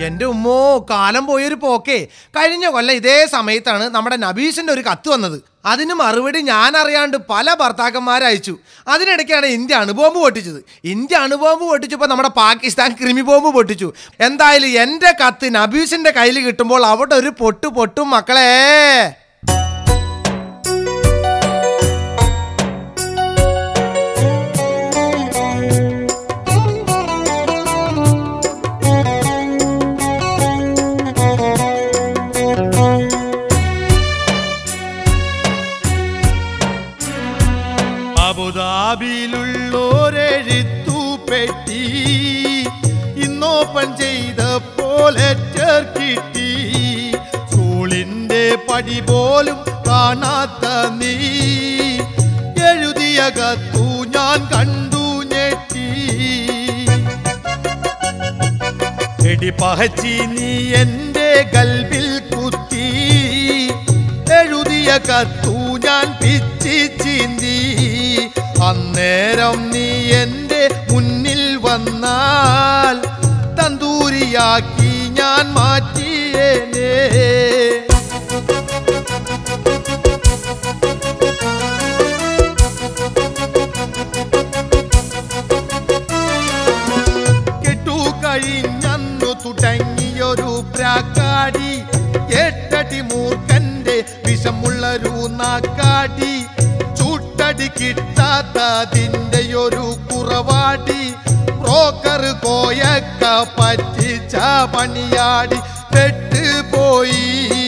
എന്റെ ഉമ്മോ, കാലം പോയൊരു പോക്കേ. കഴിഞ്ഞ കൊല്ലം ഇതേ സമയത്താണ് നമ്മുടെ നബീസിന്റെ ഒരു കത്ത് വന്നത്. അതിന് മറുപടി ഞാൻ അറിയാണ്ട് പല ഭർത്താക്കന്മാരയച്ചു. അതിനിടയ്ക്കാണ് ഇന്ത്യ അണുബോംബ് പൊട്ടിച്ചത്. ഇന്ത്യ അണുബോംബ് പൊട്ടിച്ചപ്പോൾ നമ്മുടെ പാകിസ്ഥാൻ ക്രിമി ബോംബ് പൊട്ടിച്ചു. എന്തായാലും എൻ്റെ കത്ത് നബീസിന്റെ കയ്യിൽ കിട്ടുമ്പോൾ അവിടെ ഒരു പൊട്ടും മക്കളെ. അബുദാബിയിലുള്ളോരെഴുത്തുപെട്ടി ഇന്നോപ്പൺ ചെയ്തപ്പോൾ കിട്ടി. സ്കൂളിന്റെ പടി പോലും കാണാത്ത നീ എഴുതിയ കത്തു ഞാൻ കണ്ടു ഞെട്ടി. എടി പഹച്ചി നീ എന്റെ കൽബിൽ കുത്തി, എഴുതിയ കത്തു ഞാൻ പിച്ചി ചീന്തി. അന്നേരം നീ എന്റെ മുന്നിൽ വന്നാൽ തന്തൂരിയാക്കി ഞാൻ മാറ്റിയേനേ. കെട്ടു കഴിഞ്ഞന്നു തുടങ്ങിയൊരു പ്രാക്കാടി, 8 അടി മൂർഖന്റെ വിഷമുള്ളൊരു നാക്കാടി. ചൂട്ടടി കിട്ടാത്തതിന്റെ ഒരു കുറവാടി, ബ്രോക്കർ കോയക്ക പറ്റിച്ച പണിയാടി. പെട്ടുപോയി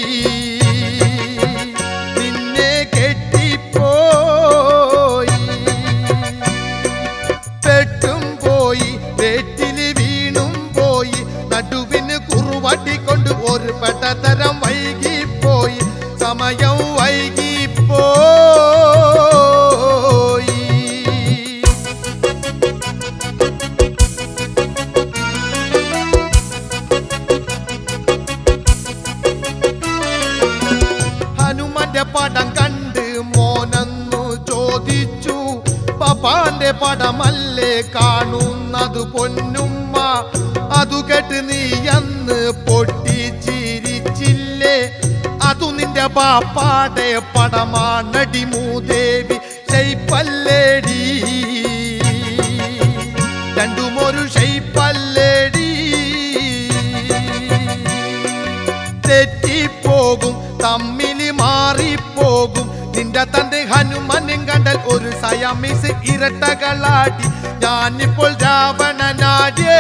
നിന്നെ കെട്ടിപ്പോയി, പെട്ടും പോയി വെട്ടില് വീണും പോയി. നടുവിന് കുറുവാട്ടിക്കൊണ്ട് ഒരു പെട്ടതരം വൈകിപ്പോയി, സമയം വൈകിപ്പോയി. ഹനുമാന്റെ പടം കണ്ട് മോനന്നു ചോദിച്ചു, പപ്പാന്റെ പടമല്ലേ കാണുന്നത് പൊന്നുമ്മ? അതു കേട്ട് നീ അന്ന് പൊട്ടിച്ചിരിച്ചില്ലേ? അതു നിന്റെ പാപ്പാടെ പടമാണടി മൂദേവി, ഷെയ്പ്പല്ലേടി, രണ്ടുമൊരു ഷെയ്പ്പല്ലേടി. തെറ്റിപ്പോകും, തമ്മില് മാറിപ്പോകും. നിന്റെ തന്റെ ഹനുമാനും കണ്ടാൽ ഒരു സയാമിസ് ഇരട്ടകളാടി. ഞാനിപ്പോൾ രാവണനാടിയേ.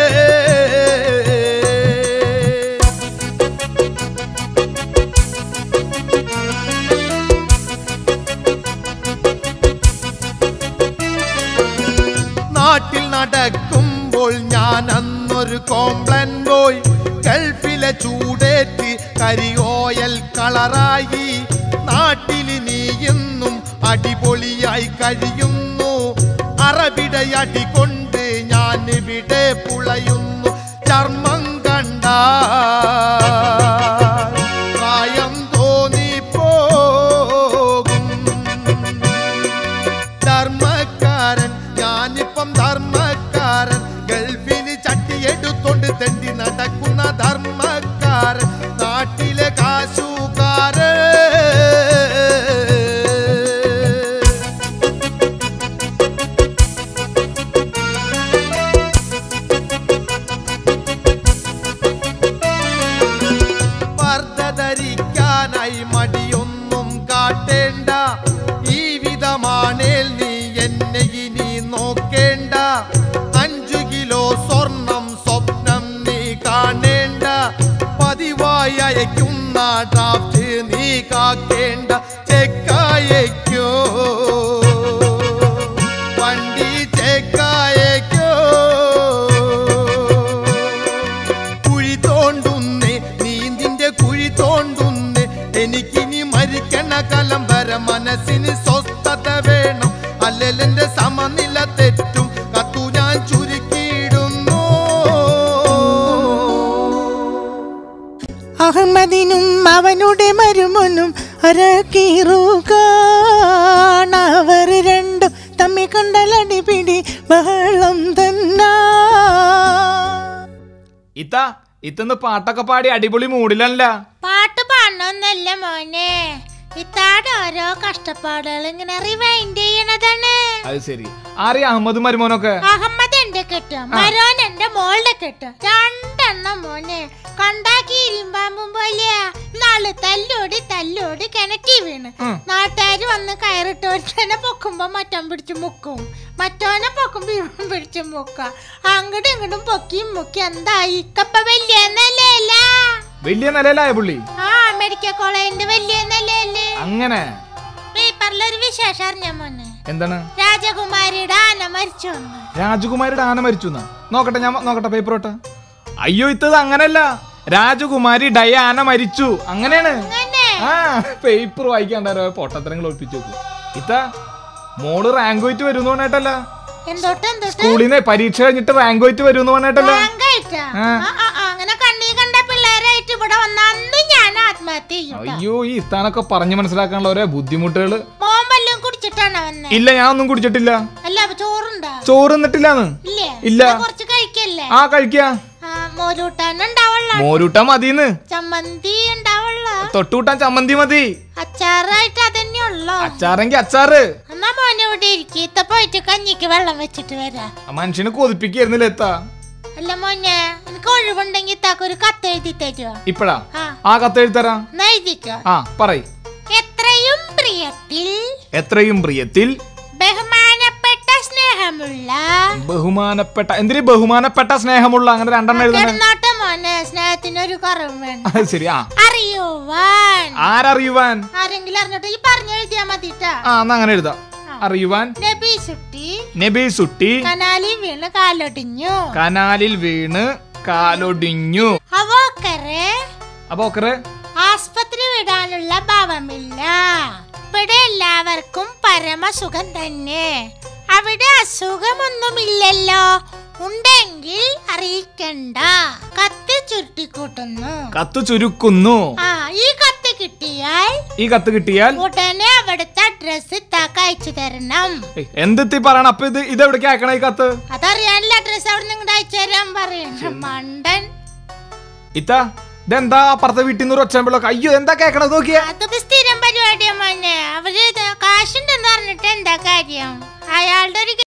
നാട്ടിൽ നടക്കുമ്പോൾ ഞാൻ അന്നൊരു കോംപ്ലൻ പോയി. ഗൾഫിലെ ചൂടേറ്റ് കരിയോയൽ കളറായി. നാട്ടിൽ നീ ഇന്നും അടിപൊളിയായി കഴിയുന്നു. അറബിടയടി കൊണ്ട് ഞാൻ ഇവിടെ പുളയുന്നു. ചർമ്മം കണ്ട പ്രായം തോന്നിപ്പോകും. ധർമ്മക്കാരൻ ഞാനിപ്പം ധർമ്മക്കാരൻ, ഗൾഫിന് ചട്ടിയെടുത്തോണ്ട് തെണ്ടി നടക്കുന്ന ധർമ്മക്കാരൻ, നാട്ടിലെ കാശുകാരൻ. ധരിക്കാനായി മടിയൊന്നും കാട്ടേണ്ട, ഈ വിധമാണേൽ നീ എന്നെ ഇനി നോക്കേണ്ട. 5 കിലോ സ്വർണം സ്വപ്നം നീ കാണേണ്ട, പതിവായി അയക്കുന്ന ഡ്രാഫ്റ്റ് നീ കാക്കേണ്ട. ചെക്കായേക്കോ വണ്ടി ചെക്കായേക്കോ, കുഴി തോണ്ടുന്നേ നീന്തിന്റെ കുഴി തോണ്ടുന്നേ. എനിക്കിനി മരിക്കണ കാലം വരെ മനസ്സിന് സ്വസ്ഥത വേണം, അല്ലെന്റെ സമനില തെറ്റും. കത്തു ഞാൻ ചുരുക്കിയിടുന്നു. അഹമ്മദിനും അവനുടെ മരുമോനും അരക്കീറുകാണവർ രണ്ടും തമ്മി കണ്ടലടിപിടി ബഹളം തന്ന. ഇത്ത ഇത്തന്ന് പാട്ടൊക്കെ പാടി അടിപൊളി മൂഡിലല്ല. പാട്ട് പാടണമെന്നല്ല മോനെ, ഇത്താടെ ഓരോ കഷ്ടപ്പാടുകൾ ഇങ്ങനെ റിവൈൻഡ് ചെയ്യണതാണ്. അത് ശരി. ആരെയും അഹമ്മദ് മരുമോനൊക്കെ? അഹമ്മദ് എന്റെ കെട്ടും, മരോൻ എന്റെ മോളുടെ കെട്ടും, രണ്ടെണ്ണം മോനെ. കണ്ടാക്കി ഇരുമ്പാമ്പും പോലെയാ. നാള് തല്ലോടി കിണറ്റി വീണ്. നാട്ടുകാര് വന്ന് കയറിട്ട് ഒരുത്തനെ പൊക്കുമ്പോ മറ്റം പിടിച്ച് മുക്കും, മറ്റോനെ പൊക്കുമ്പോ ഇവൻ പിടിച്ച് മുക്ക. അങ്ങോട്ടും ഇങ്ങോട്ടും പൊക്കിയും മുക്കി എന്തായി ഇക്കപ്പ വലിയ നിലയല്ല. വലിയ നിലയിലായ പുള്ളി? ആ, മെഡിക്കൽ കോളേജിന്റെ വലിയ നിലയല്ലേ. അങ്ങനെ പേപ്പറിലൊരു വിശേഷം അറിഞ്ഞ മോനെ. എന്താണ്? രാജകുമാരിയുടെ ആന മരിച്ചു. രാജകുമാരിയുടെ ആന മരിച്ചു? നോക്കട്ടെ, ഞാൻ നോക്കട്ടെ പേപ്പറോട്ടെ. അയ്യോ, ഇത്തത് അങ്ങനല്ല. രാജകുമാരി ഡയാന മരിച്ചു, അങ്ങനെയാണ്. ആ, പേപ്പർ വായിക്കാണ്ടോ പൊട്ടത്തരങ്ങൾ ഒളിപ്പിച്ചു നോക്കൂ. ഇത്ത മോള് റാങ്ക് പോയിട്ട് വരുന്ന പറഞ്ഞിട്ടല്ല, സ്കൂളിൽ നിന്ന് പരീക്ഷ കഴിഞ്ഞിട്ട് റാങ്ക് പോയിട്ട് വരുന്ന പറഞ്ഞിട്ടല്ല. അങ്ങനെ കണ്ണീ കണ്ട പിള്ളേരായിട്ട് ഇവിടെ വന്നു ഞാൻ ആത്മഹത്യ ചെയ്യും. അയ്യോ, ഈ ഇത്താനൊക്കെ പറഞ്ഞു മനസ്സിലാക്കാനുള്ള ഓരോ ബുദ്ധിമുട്ടുകള്. മോമ്പെല്ലാം കുടിച്ചിട്ടാണ് വന്നത്? ഇല്ല, ഞാൻ ഒന്നും കുടിച്ചിട്ടില്ല. അല്ല, ചോറുണ്ടോ? ചോറ് തിന്നിട്ടില്ലാന്ന്. ഇല്ല. കുറച്ച് കഴിക്കല്ലേ? ആ, കഴിക്കാ. മോരൂട്ടാൻ ഉണ്ടാവുള്ള? മോരൂട്ടാൻ മതിന്ന്. ചമ്മന്തി ഉണ്ടാവുള്ള? തൊട്ടുകൂട്ടാൻ ചമ്മന്തി മതി. അച്ചാറായിട്ട് അതന്നെ ഉള്ളോ? അച്ചാറെങ്കി അച്ചാറ്. എന്നാ മോനെ ഇവിടെ ഇരിക്കും, ഇത്ത പോയിട്ട് കഞ്ഞിക്ക് വെള്ളം വെച്ചിട്ട് വരാം. മനുഷ്യന് കൊതിപ്പിക്കായിരുന്നില്ല എത്താ. അല്ല മോനെ, എനിക്ക് ഒഴിവുണ്ടെങ്കിൽ ഇത്താക്ക് ഒരു കത്ത് എഴുതി തരുവോ? ഇപ്പഴാ? ആ, കത്ത് എഴുതരാ. എഴുതിക്കോ. ആ, പറയ്. എത്രയും പ്രിയത്തിൽ, എത്രയും പ്രിയത്തിൽ, ബഹുമാനപ്പെട്ട സ്നേഹമുള്ള, ബഹുമാനപ്പെട്ട എന്തിനു ബഹുമാനപ്പെട്ട സ്നേഹമുള്ള, അങ്ങനെ രണ്ടെണ്ണം എഴുതണം മോനെ. സ്നേഹത്തിനൊരു കുറവ് വേണം. അത് ശരി. ആ, അറിയുവാൻ. ആരറിയുവാൻ? ആരെങ്കിലും അറിഞ്ഞിട്ട് ഈ പറഞ്ഞു എഴുതിയാ മതിട്ടാ. ആ, എന്നാ അങ്ങനെ എഴുതാം. അറിയുവാൻ. നബി സുട്ടി കനാലിൽ വീണ് കാലൊടിഞ്ഞു. കനാലിൽ വീണ് കാലൊടിഞ്ഞു. അബോക്കറെ ആസ്പത്രി വിടാനുള്ള ഭാവമില്ല. ഇവിടെ എല്ലാവർക്കും പരമസുഖം തന്നെ. അവിടെ അസുഖമൊന്നുമില്ലല്ലോ. ഉണ്ടെങ്കിൽ അറിയിക്കണ്ട. കത്ത് ചുരുട്ടിക്കൂട്ടുന്നു. കത്ത് ചുരുക്കുന്നു. ഈ കത്ത് കിട്ടിയാൽ ഉടനെ അവിടുത്തെ അഡ്രസ് താക്ക് അയച്ചു തരണം. എന്തെത്തി പറയണം? അപ്പൊ ഇത് എവിടേക്ക് അയക്കണം ഈ കത്ത്? അതറിയാനുള്ള അഡ്രസ് അവിടെ നിങ്ങളുടെ അയച്ചു തരാൻ പറയണം. മണ്ടൻ. ഇതെന്താ അപ്പുറത്തെ വീട്ടിൽ നിന്ന് ഒച്ചമ്പളൊക്കെ? അയ്യോ, എന്താ കേക്കണത് നോക്കിയാ? അതൊക്കെ സ്ഥിരം പരിപാടിയാ മോനെ. അവര് കാശുണ്ടെന്ന് പറഞ്ഞിട്ട് എന്താ കാര്യം? അയാളുടെ ഒരു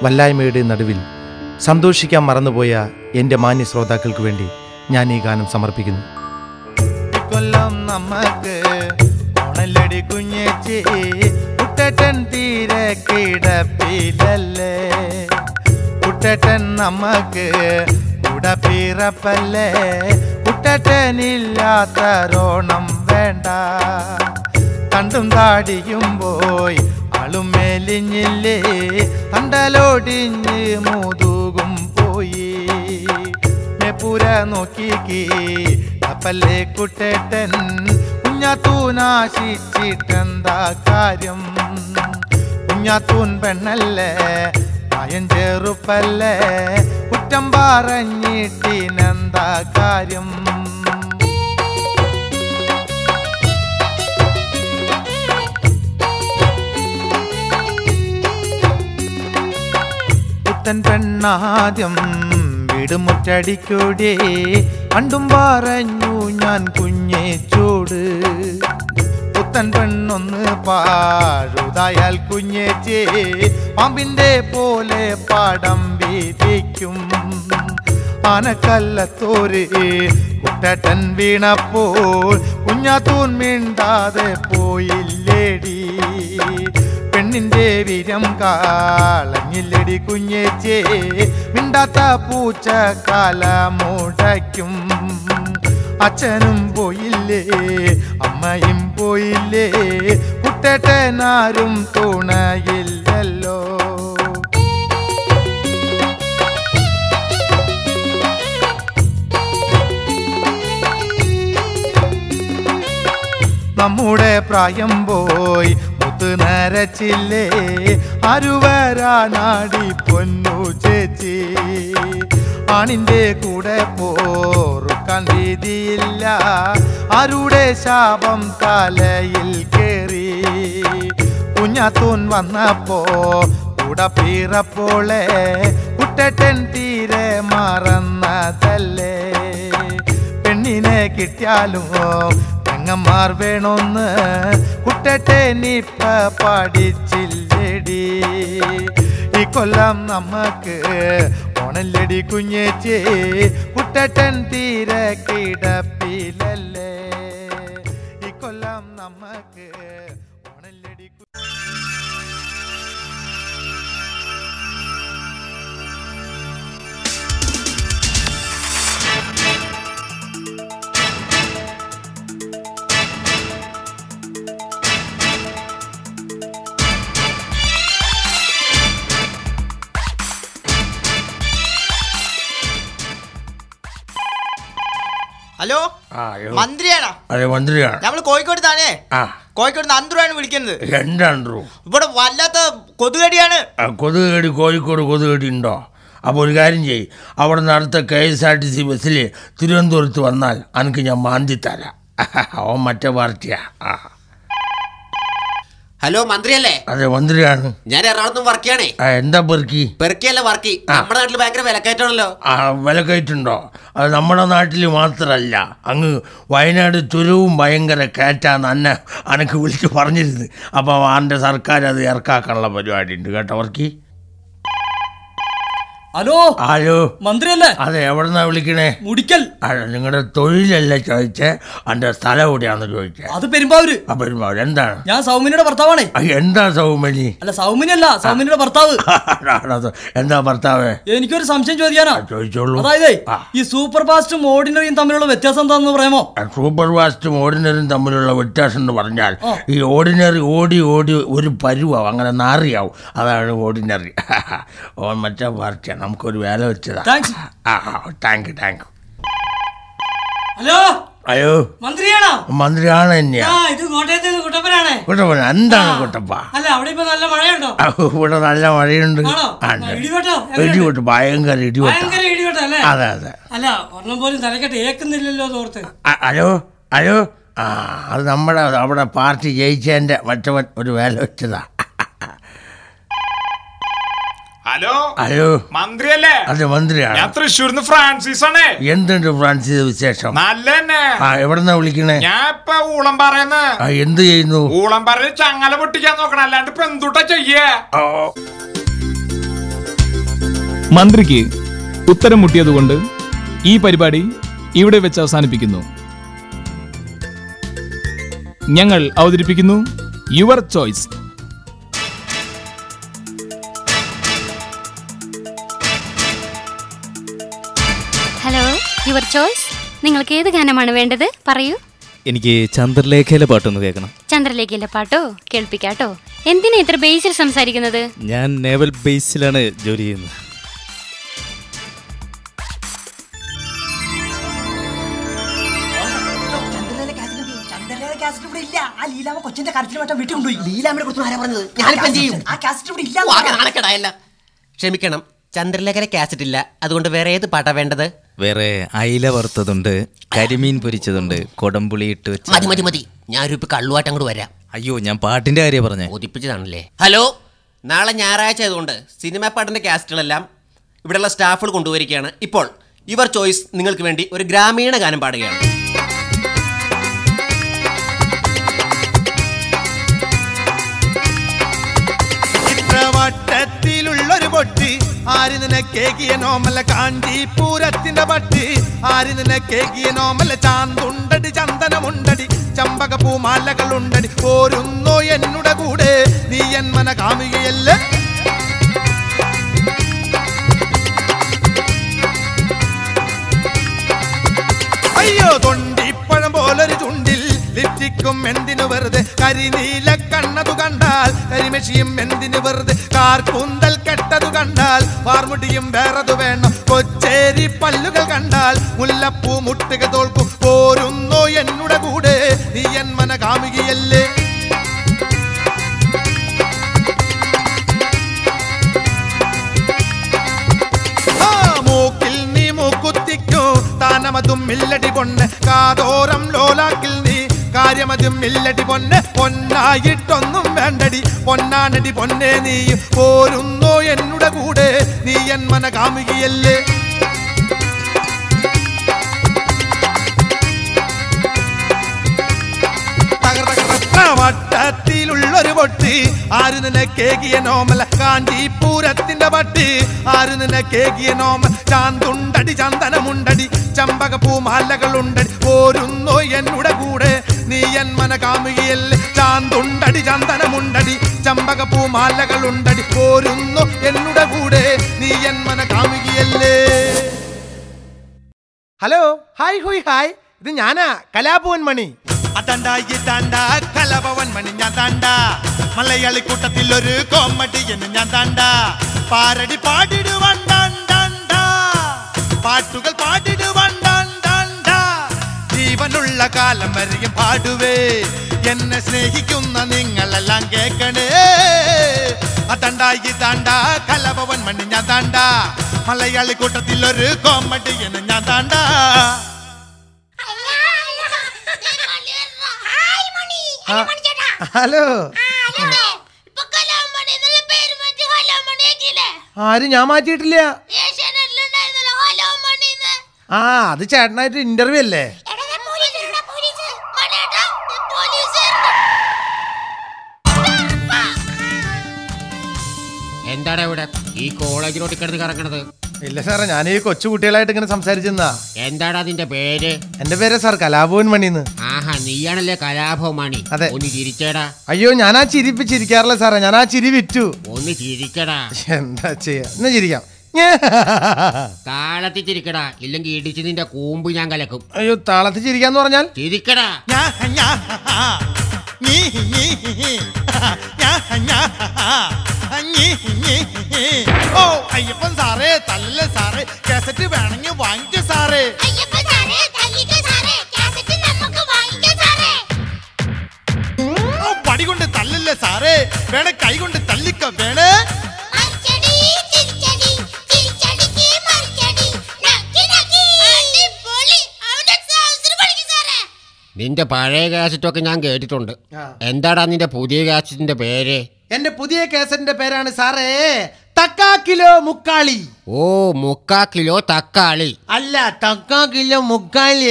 വല്ലായ്മയുടെ നടുവിൽ സന്തോഷിക്കാൻ മറന്നുപോയ എൻ്റെ മാന്യ ശ്രോതാക്കൾക്ക് വേണ്ടി ഞാൻ ഈ ഗാനം സമർപ്പിക്കുന്നു. കൊല്ലം നമുക്ക് ഓണല്ലടി കുഞ്ഞേച്ചി കുട്ടേട്ടൻ തീരെ കിടപ്പിലല്ലേ, കുട്ടേട്ടൻ നമുക്ക് കൂടെ പിറപ്പല്ലേ, കുട്ടേട്ടനില്ലാത്തരോണം വേണ്ട. കണ്ടും താടിയും പോയി ആളും മേലിഞ്ഞില്ലേ, തണ്ടലോടിഞ്ഞ് മുതുകും പോയി. പുര നോക്കിക്കേ അപ്പല്ലേ കുട്ടേട്ടൻ, കുഞ്ഞാത്തൂനാശിച്ചിട്ടെന്താ കാര്യം? കുഞ്ഞാത്തൂൻ പെണ്ണല്ലേ, പ്രായം ചെറുപ്പല്ലേ, കുറ്റം പറഞ്ഞിട്ടിനെന്താ കാര്യം? പുത്തൻ പെണ്ണാദ്യം വീടുമുറ്റടിക്കൂടെ കണ്ടും പറഞ്ഞു ഞാൻ കുഞ്ഞേച്ചോട്. പുത്തൻ പെണ്ണൊന്ന് പാഴുതായാൽ കുഞ്ഞേച്ചേ പാമ്പിന്റെ പോലെ പടം വീതിക്കും. ആനക്കല്ലത്തോര് കുട്ടേട്ടൻ വീണപ്പോൾ കുഞ്ഞാത്തൂൻ മിണ്ടാതെ പോയില്ലേടി. പെണ്ണിന്റെ വീര്യം കാളഞ്ഞില്ലടി കുഞ്ഞേച്ചേ, മിണ്ടാത്ത പൂച്ച കാല മുടയ്ക്കും. അച്ഛനും പോയില്ലേ അമ്മയും പോയില്ലേ, കുട്ടേട്ടനാരും തുണയില്ലല്ലോ. നമ്മുടെ പ്രായം പോയി മുത്ത് നരച്ചില്ലേ, ആരുവരാനാടി പൊന്നു ചേച്ചി. ആണിന്റെ കൂടെ പോറുക്കാൻ വീതിയില്ല, ആരുടെ ശാപം തലയിൽ കേറി. കുഞ്ഞാത്തൂൻ വന്നപ്പോ കൂടെ പിറപ്പോളെ കുട്ടേട്ടൻ തീരെ മറന്നതല്ലേ. പെണ്ണിനെ കിട്ടിയാലും പെങ്ങന്മാർ വേണോന്ന് കുട്ടേട്ടനിപ്പ പഠിച്ചില്ലേടി. ഈ കൊല്ലം നമുക്ക് ഓണല്ലടി കുഞ്ഞേച്ചേ, കുട്ടേട്ടൻ തീരെ കിടപ്പിലല്ലേ. ഈ കൊല്ലം നമുക്ക് ഓണല്ലടി. ഹലോ, മന്ത്രിയാണോ? അതെ, മന്ത്രിയാണ്. നമ്മള് കോഴിക്കോട് താനേ. കോഴിക്കോട് അന്ത്രുവാണ് വിളിക്കുന്നത്. രണ്ടു ഇവിടെ വല്ലാത്ത കൊതുകടിയാണ്. കൊതുകടി കോഴിക്കോട് കൊതുകടി ഉണ്ടോ? അപ്പോൾ ഒരു കാര്യം ചെയ്യും, അവിടെ നിന്ന് അടുത്ത KSRTC ബസ്സിൽ തിരുവനന്തപുരത്ത് വന്നാൽ എനിക്ക് ഞാൻ മാന്തി തരാം. ഓ മറ്റേ പാർട്ടിയാ. ഹലോ, മന്ത്രിയല്ലേ? അതെ, മന്ത്രിയാണ്. ഞാൻ എറണാകുളത്തും വർക്ക് ചെയ്യണേ. എന്താ പെറുക്കിയല്ല വർക്ക്? നമ്മുടെ നാട്ടിൽ ഭയങ്കര വിലക്കയറ്റാണല്ലോ. വിലക്കയറ്റുണ്ടോ? അത് നമ്മുടെ നാട്ടിൽ മാത്രമല്ല, അങ്ങ് വയനാട് ചുരവും ഭയങ്കര കയറ്റാന്ന് അനക്ക് വിളിച്ച് പറഞ്ഞിരുന്നു. അപ്പോൾ എൻ്റെ സർക്കാർ അത് ഇറക്കാക്കാനുള്ള പരിപാടി ഉണ്ട് കേട്ടോ വർക്കി. ഹലോ, ഹലോ, മന്ത്രിയല്ലേ? അതെ, എവിടെന്നാ വിളിക്കണേ? മുടിക്കൽ. നിങ്ങളുടെ തൊഴിലല്ല ചോദിച്ചേ, എൻ്റെ സ്ഥലം എവിടെയാണെന്ന് ചോദിച്ചേ. അത് പെരുമ്പാവൂര്. പെരുമ്പാവൂർ. എന്താണ്? ഞാൻ സൗമിനിയുടെ ഭർത്താവാണേ. എന്താ സൗമനി? അല്ല, സൗമിനിയല്ല, സൗമിനിയുടെ ഭർത്താവ്. എന്താ ഭർത്താവേ? എനിക്കൊരു സംശയം ചോദിക്കാനാ. ചോദിച്ചോളൂ. അതായത് ഈ സൂപ്പർ ഫാസ്റ്റും ഓർഡിനറിയും തമ്മിലുള്ള വ്യത്യാസം എന്താണെന്ന് പറയാമോ? സൂപ്പർ ഫാസ്റ്റും ഓർഡിനറിയും തമ്മിലുള്ള വ്യത്യാസം എന്ന് പറഞ്ഞാൽ, ഈ ഓർഡിനറി ഓടി ഓടി ഒരു പരുവാവും, അങ്ങനെ നാറിയാവും. അതാണ് ഓർഡിനറി. ഓ മറ്റേ പാർട്ടിയാണ്, നമുക്കൊരു വേല വെച്ചതാ. Thank you. ഹലോ, അയ്യോ, മന്ത്രിയാണോ? മന്ത്രിയാണ് തന്നെയാ. ഇത് കോട്ടയത്ത് കുട്ടപ്പനാണ്. കുട്ടപ്പന? എന്താണ് കുട്ടപ്പ? അല്ല, അവിടെ ഇപ്പൊ നല്ല മഴയുണ്ടോ? ഇവിടെ നല്ല മഴയുണ്ട്. ഇടിവെട്ട്, ഭയങ്കര ഇടിവെട്ട്. അതെ അതെ. അല്ല, ഒരെണ്ണം പോലും തലക്കെട്ട് ഏക്കുന്നില്ലല്ലോ തോർത്ത്. ഹലോ ഹലോ, അത് നമ്മുടെ അവിടെ പാർട്ടി ജയിച്ചതിന്റെ മറ്റവൻ ഒരു വേല വെച്ചതാ. ഹലോ, ഹലോ, മന്ത്രിയല്ലേ? അതെ, മന്ത്രിയാണ്. ഞാൻ തൃശ്ശൂർന്ന് ഫ്രാൻസിസ് ആണ്. എന്തുണ്ട് ഫ്രാൻസിസ് വിശേഷം? നല്ല തന്നെ. എവിടെന്നാ വിളിക്കണേ? ഞാൻ ഇപ്പൊ ഊളം പറയുന്ന. എന്ത് ചെയ്യുന്നു? ഊളം പറഞ്ഞ് ചങ്ങല പൊട്ടിക്കാൻ നോക്കണം, അല്ലാണ്ട് ഇപ്പൊ എന്തുട്ടാ ചെയ്യേ? മന്ത്രിക്ക് ഉത്തരം മുട്ടിയതുകൊണ്ട് ഈ പരിപാടി ഇവിടെ വെച്ച് അവസാനിപ്പിക്കുന്നു. ഞങ്ങൾ അവതരിപ്പിക്കുന്നു your choice. Hello, your choice. നിങ്ങൾക്ക് ഏത് ഗാനമാണ് വേണ്ടത്? പറയൂ. എനിക്ക് ചന്ദ്രലേഖയിലെ പാട്ടൊന്ന് കേൾക്കണം. ചന്ദ്രലേഖയിലെ പാട്ടോ? കേൾപ്പിക്കാട്ടോ. എന്തിനാ ഇത്ര ബേസിൽ സംസാരിക്കുന്നത്? ഞാൻ നേവൽ ബേസിലാണ് ജോലി ചെയ്യുന്നത്. ക്ഷമിക്കണം, ചന്ദ്രലേഖന കാസറ്റ് ഇല്ല. അതുകൊണ്ട് വേറെ ഏത് പാട്ടാ വേണ്ടത്? വേറെ അയില വറുത്തതുണ്ട്, കരിമീൻ പൊരിച്ചതുണ്ട്, കൊടംപുളി ഇട്ട് വെച്ച. മതി മതി മതി, ഞാനൊരു കള്ളുവായിട്ട് അങ്ങോട്ട് വരാം. അയ്യോ, ഞാൻ പാട്ടിന്റെ കാര്യം പറഞ്ഞേ. ഒതിപ്പിച്ചതാണല്ലേ. ഹലോ, നാളെ ഞായറാഴ്ച ആയതുകൊണ്ട് സിനിമാ പാട്ടിന്റെ കാസറ്റുകളെല്ലാം ഇവിടെയുള്ള സ്റ്റാഫുകൾ കൊണ്ടുവരികയാണ്. ഇപ്പോൾ യുവർ ചോയ്സ് നിങ്ങൾക്ക് വേണ്ടി ഒരു ഗ്രാമീണ ഗാനം പാടുകയാണ്. വട്ടത്തിലുള്ളൊരു പൊട്ടി ആര് നിനക്കേകിയ നോമല കാഞ്ചീപൂരത്തിന്റെ പട്ടി ആര് നിനക്കേകിയ നോമല ചാന്തുണ്ടടി ചന്ദനമുണ്ടടി ചമ്പകപ്പൂമാലകളുണ്ടടി പോരുന്നോ എന്നുടെ കൂടെ നീ എൻ മന കാമുകയല്ലേ. അയ്യോ, തൊണ്ടിപ്പഴം പോലൊരു ചുണ്ടിൽ ലിപ്റ്റിക്കും എന്തിനു വെറുതെ, കരിനീല കണ്ണതു കണ്ടാൽ കരിമഷിയും എന്തിനു വെറുതെ, കാർക്കൂന്തൽ കെട്ടതു കണ്ടാൽ വാർമുടിയും വേറതു വേണം, കൊച്ചേരി പല്ലുകൾ കണ്ടാൽ മുല്ലപ്പൂ മുട്ടുക തോൽക്കും പോരുന്നോ എന്നുടെ കൂടെ നീ എൻ മന കാമുകയല്ലേ. മൂക്കിൽ നീ മൂക്കുത്തിക്കോ താനമതും മില്ലടി പൊണ്ണ്, കാതോരം ലോലാക്കിൽ നീ കാര്യമതും മില്ലടി പൊന്ന്, പൊന്നായിട്ടൊന്നും വേണ്ടടി പൊന്നാനടി പൊന്നെ നീ പോരുന്നോ എന്നുടെ കൂടെ നീ എൻ മന കാമുകയല്ലേ. വട്ടത്തിലുള്ളൊരു പൊട്ടി ആര് നിനക്കേകിയ നോമല കാഞ്ചീപൂരത്തിന്റെ പട്ടി ആര് നിനക്കേകിയ നോമൽ ചാന്തുണ്ടടി ചന്ദനമുണ്ടടി ചമ്പകപ്പൂമാലകളുണ്ടടി പോരുന്നോ എന്നുടെ കൂടെ നീ എൻ മന കാമുകയല്ലേ. ചാന്തുണ്ടടി ചന്ദനമുണ്ടടി ചമ്പകപ്പൂമാലകളുണ്ടടി പോരുന്നോ എന്നുടെ കൂടെ നീ എൻ മന കാമുകയല്ലേ. ഹലോ, ഹായ് ഹുയ് ഹായ്, ഇത് ഞാനാ കലാഭവൻ മണി. കലഭവൻ മണി ഞാൻ താണ്ട, മലയാളി കൂട്ടത്തിൽ ഒരു കോമഡി എന്ന് ഞാൻ താണ്ട, പാരടി പാടിടുവാൻ പാട്ടുകൾ പാടിടുവാൻ ജീവനുള്ള കാലം വരെയും പാടുവേ, എന്നെ സ്നേഹിക്കുന്ന നിങ്ങളെല്ലാം കേൾക്കണേ. അതണ്ടായി താണ്ട കലഭവൻ മണി ഞാൻ താണ്ട, മലയാളി കൂട്ടത്തിൽ ഒരു കോമഡി എന്ന് ഞാൻ താണ്ട. ഹലോ, ആരും ഞാൻ മാറ്റിയിട്ടില്ല. ആ, അത് ചേട്ടനായിട്ട് ഇന്റർവ്യൂ അല്ലേ? എന്താണ് ഇവിടെ ഈ കോളേജിലോട്ട് കിടന്ന് കറങ്ങണത്? ഇല്ല സാറേ, ഞാൻ ഈ കൊച്ചു കുട്ടികളായിട്ട് ഇങ്ങനെ സംസാരിച്ചെന്നാ. എന്താണ് അതിന്റെ പേര്? എന്റെ പേര് സാർ കലാഭവൻ മണിന്ന്. ആഹാ, നീയാണല്ലേ കലാഭവൻ മണി. അതെ. ഒന്ന് ചിരിച്ചേടാ. അയ്യോ, ഞാൻ ആ ചിരിപ്പിച്ചിരിക്കാറില്ല സാറേ, ഞാൻ ആ ചിരി വിറ്റു. ഒന്ന് ചിരിക്കടാ. എന്താ ചെയ്യാ, ഇന്ന് ചിരിക്കാം. താളത്തിൽ ചിരിക്കടാ, ഇല്ലെങ്കിൽ ഇടിച്ച് നിന്റെ കൂമ്പ് ഞാൻ കലക്കും. അയ്യോ, താളത്തിൽ ചിരിക്കാന്ന് പറഞ്ഞാൽ ചിരിക്കടാ. ഓ അയ്യപ്പൻ സാറേ, തല്ല സാറേ, കാസറ്റ് വേണമെങ്കിൽ വാങ്ങിച്ച സാറേ. പടി കൊണ്ട് തല്ലല്ലേ സാറേ, വേണേ കൈ കൊണ്ട് തല്ലിക്ക വേണേ. നിന്റെ പഴയ കാസറ്റൊക്കെ ഞാൻ കേട്ടിട്ടുണ്ട്. എന്താടാ നിന്റെ പുതിയ കാസറ്റിന്റെ പേര്? എന്റെ പുതിയ കേസറ്റിന്റെ പേരാണ് സാറേ തക്കാ കിലോ മുക്കാളി. ഓ, 3/4 കിലോ തക്കാളി അല്ല, തക്കാ കിലോ മുക്കാളി.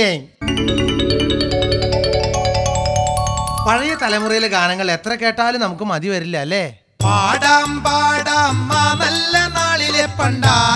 പഴയ തലമുറയിലെ ഗാനങ്ങൾ എത്ര കേട്ടാലും നമുക്ക് മതി വരില്ല അല്ലേ? പാടാം പാടാം നല്ല നാളിലെ പണ്ടാരോ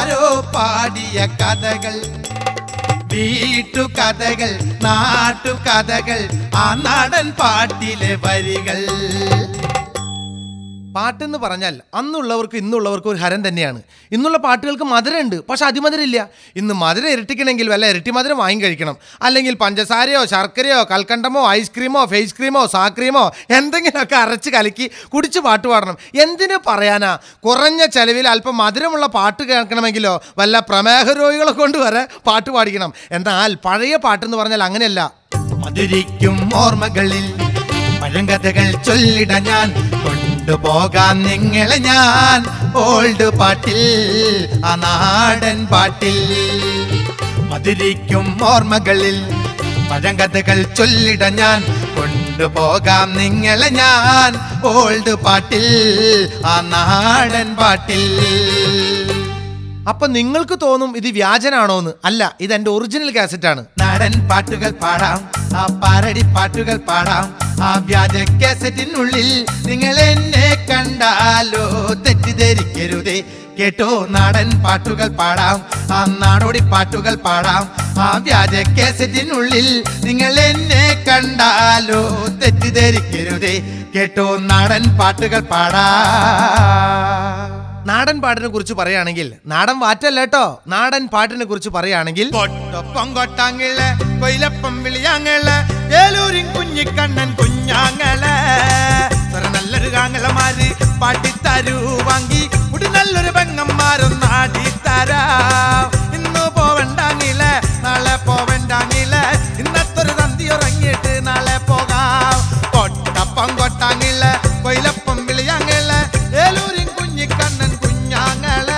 പാടിയ കഥകൾ, വീട്ടുകഥകൾ, നാട്ടുകഥകൾ, ആ നാടൻ പാട്ടിലെ വരികൾ. പാട്ടെന്ന് പറഞ്ഞാൽ അന്നുള്ളവർക്ക് ഇന്നുള്ളവർക്ക് ഒരു ഹരം തന്നെയാണ്. ഇന്നുള്ള പാട്ടുകൾക്ക് മധുരമുണ്ട്, പക്ഷെ അതിമധുരമില്ല. ഇന്ന് മധുരം ഇരട്ടിക്കണമെങ്കിൽ വല്ല ഇരട്ടി മധുരം വാങ്ങി കഴിക്കണം. അല്ലെങ്കിൽ പഞ്ചസാരയോ ശർക്കരയോ കൽക്കണ്ടമോ ഐസ്ക്രീമോ ഫേസ് ക്രീമോ സാക്രീമോ എന്തെങ്കിലുമൊക്കെ അരച്ച് കലക്കി കുടിച്ച് പാട്ട് പാടണം. എന്തിനു പറയാനാ, കുറഞ്ഞ ചെലവിൽ അല്പം മധുരമുള്ള പാട്ട് കേൾക്കണമെങ്കിലോ വല്ല പ്രമേഹ രോഗികളെ കൊണ്ട് വരെ പാട്ട് പാടിക്കണം. എന്നാൽ പഴയ പാട്ടെന്ന് പറഞ്ഞാൽ അങ്ങനെയല്ല. മധുരിക്കും ഓർമ്മകളിൽ പഴങ്കഥകൾ ചൊല്ലിട ഞാൻ, കൊണ്ടുപോകാൻ നിങ്ങളെ ഞാൻ ഓൾഡ് പാട്ടിൽ, ആ നാടൻ പാട്ടിൽ. മധുരിക്കും ഓർമ്മകളിൽ പഴങ്കഥകൾ ചൊല്ലിട ഞാൻ, കൊണ്ടുപോകാം നിങ്ങളെ ഞാൻ ഓൾഡ് പാട്ടിൽ, ആ നാടൻ പാട്ടിൽ. അപ്പൊ നിങ്ങൾക്ക് തോന്നും ഇത് വ്യാജനാണോന്ന്. അല്ല, ഇത് എന്റെ ഒറിജിനൽ കാസറ്റാണ്. നാടൻ പാട്ടുകൾ പാടാം, ആ പാരടി പാട്ടുകൾ പാടാം, ആ വ്യാജ കാസറ്റിനുള്ളിൽ നിങ്ങൾ എന്നെ കണ്ടാലോ തെറ്റിദ്ധരിക്കരുതേ. കേട്ടോ, നാടൻ പാട്ടുകൾ പാടാം, ആ നാടോടി പാട്ടുകൾ പാടാം, ആ വ്യാജ കാസറ്റിനുള്ളിൽ നിങ്ങൾ എന്നെ കണ്ടാലോ തെറ്റിദ്ധരിക്കരുതേ. കേട്ടോ, നാടൻ പാട്ടുകൾ പാടാം. നാടൻ പാട്ടിനെ കുറിച്ച് പറയുകയാണെങ്കിൽ, നാടൻ വാറ്റല്ല കേട്ടോ, നാടൻ പാട്ടിനെ കുറിച്ച് പറയുകയാണെങ്കിൽ, കൊട്ടൊപ്പം കൊട്ടാങ്ങള്, കൊയിലപ്പം വിളിയാങ്ങള്, ഏലൂരിൻ കുഞ്ഞിക്കണ്ണൻ കുഞ്ഞാങ്ങള്, നല്ലൊരു കാങ്ങളമാര് പാട്ടിത്തരൂ വാങ്ങി, ഒരു നല്ലൊരു പെങ്ങന്മാരും നാടിത്തരാ. ഇന്ന് പോവണ്ടാങ്ങില്, നാളെ പോവണ്ടാങ്ങില്, ഇന്നത്തൊരു തന്തി ഉറങ്ങിയിട്ട് നാളെ പോകാം. കൊട്ടപ്പം കൊട്ടാങ്ങില്, കൊയിലപ്പം വിളിയാങ്ങള്, ഏലൂരിൻ കുഞ്ഞിക്കണ്ണൻ കുഞ്ഞാങ്ങള്.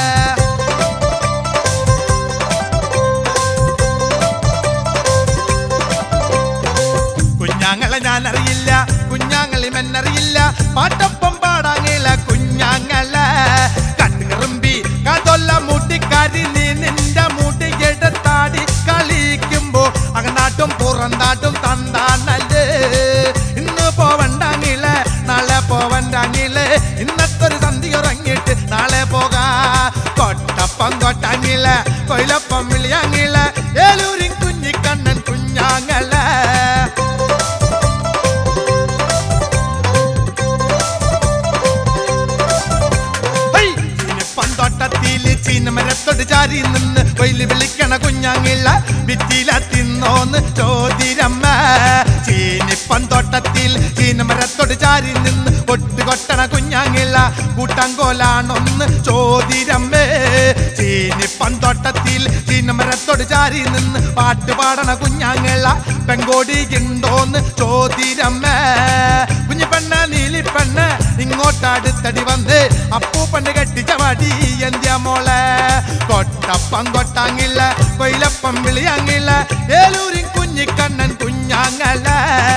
കുഞ്ഞാങ്ങളെ ഞാൻ അറിയില്ല, കുഞ്ഞാങ്ങളി മെന്നറിയില്ല, പാട്ടൊപ്പം പാടാങ്ങില്ല കുഞ്ഞാങ്ങളെ. കട്ടുകറുമ്പി കതൊല്ല മൂട്ടിക്കാരി നീ നിന്റെ മൂട്ടി എടുത്താടി കളിക്കുമ്പോ അകനാട്ടും പുറന്താട്ടും തന്താണല്ലേ. ഇന്ന് പോവണ്ടാങ്ങില്ലേ, നാളെ പോവണ്ടാങ്ങില്ലേ, ഇന്നത്തൊരു സന്ധി ഉറങ്ങിയിട്ട് നാളെ പോകാ. കൊട്ടപ്പം കൊട്ടാങ്ങില്ല, കൊയിലപ്പം വിളിയാങ്ങില്ല, ഏലൂരിൻ കുഞ്ഞിക്കണ്ണൻ കുഞ്ഞാങ്ങളെ. പന്തോട്ടത്തില് ചീനമരത്തോട് ചാരി നിന്ന് കൊയില് വിളിക്കണ കുഞ്ഞാങ്ങില്ല, ഭിത്തിയില തിന്നോന്ന് ചോദിരമ്മ. ചീനിപ്പന്തോട്ടത്തിൽ ചീനമരത്തോട് ചാരി നിന്ന് കൊട്ടുകൊട്ടണ കുഞ്ഞാങ്ങില്ല, കൂട്ടാങ്കോലാണൊന്ന് ചോദിരമ്മേ. ചീനിപ്പന്തോട്ടത്തിൽ ചീനമരത്തോട് ചാരി നിന്ന് പാട്ടുപാടണ കുഞ്ഞാങ്ങില്ല, പെങ്കോടി ഉണ്ടോന്ന് ചോദിരമ്മേ. കുഞ്ഞിപ്പെണ്ണ നീലിപ്പെണ്ണ് ഇങ്ങോട്ടടുത്തടി വന്ന് അപ്പൂപ്പണ്ട് കെട്ടിച്ച വടി എന്ത്യ മോളെ. കൊട്ടപ്പം കൊട്ടാങ്ങില്ല, കൊയിലപ്പം വിളിയാങ്ങില്ല, ഏലൂരിൻ കുഞ്ഞിക്കണ്ണൻ കുഞ്ഞാങ്ങളെ.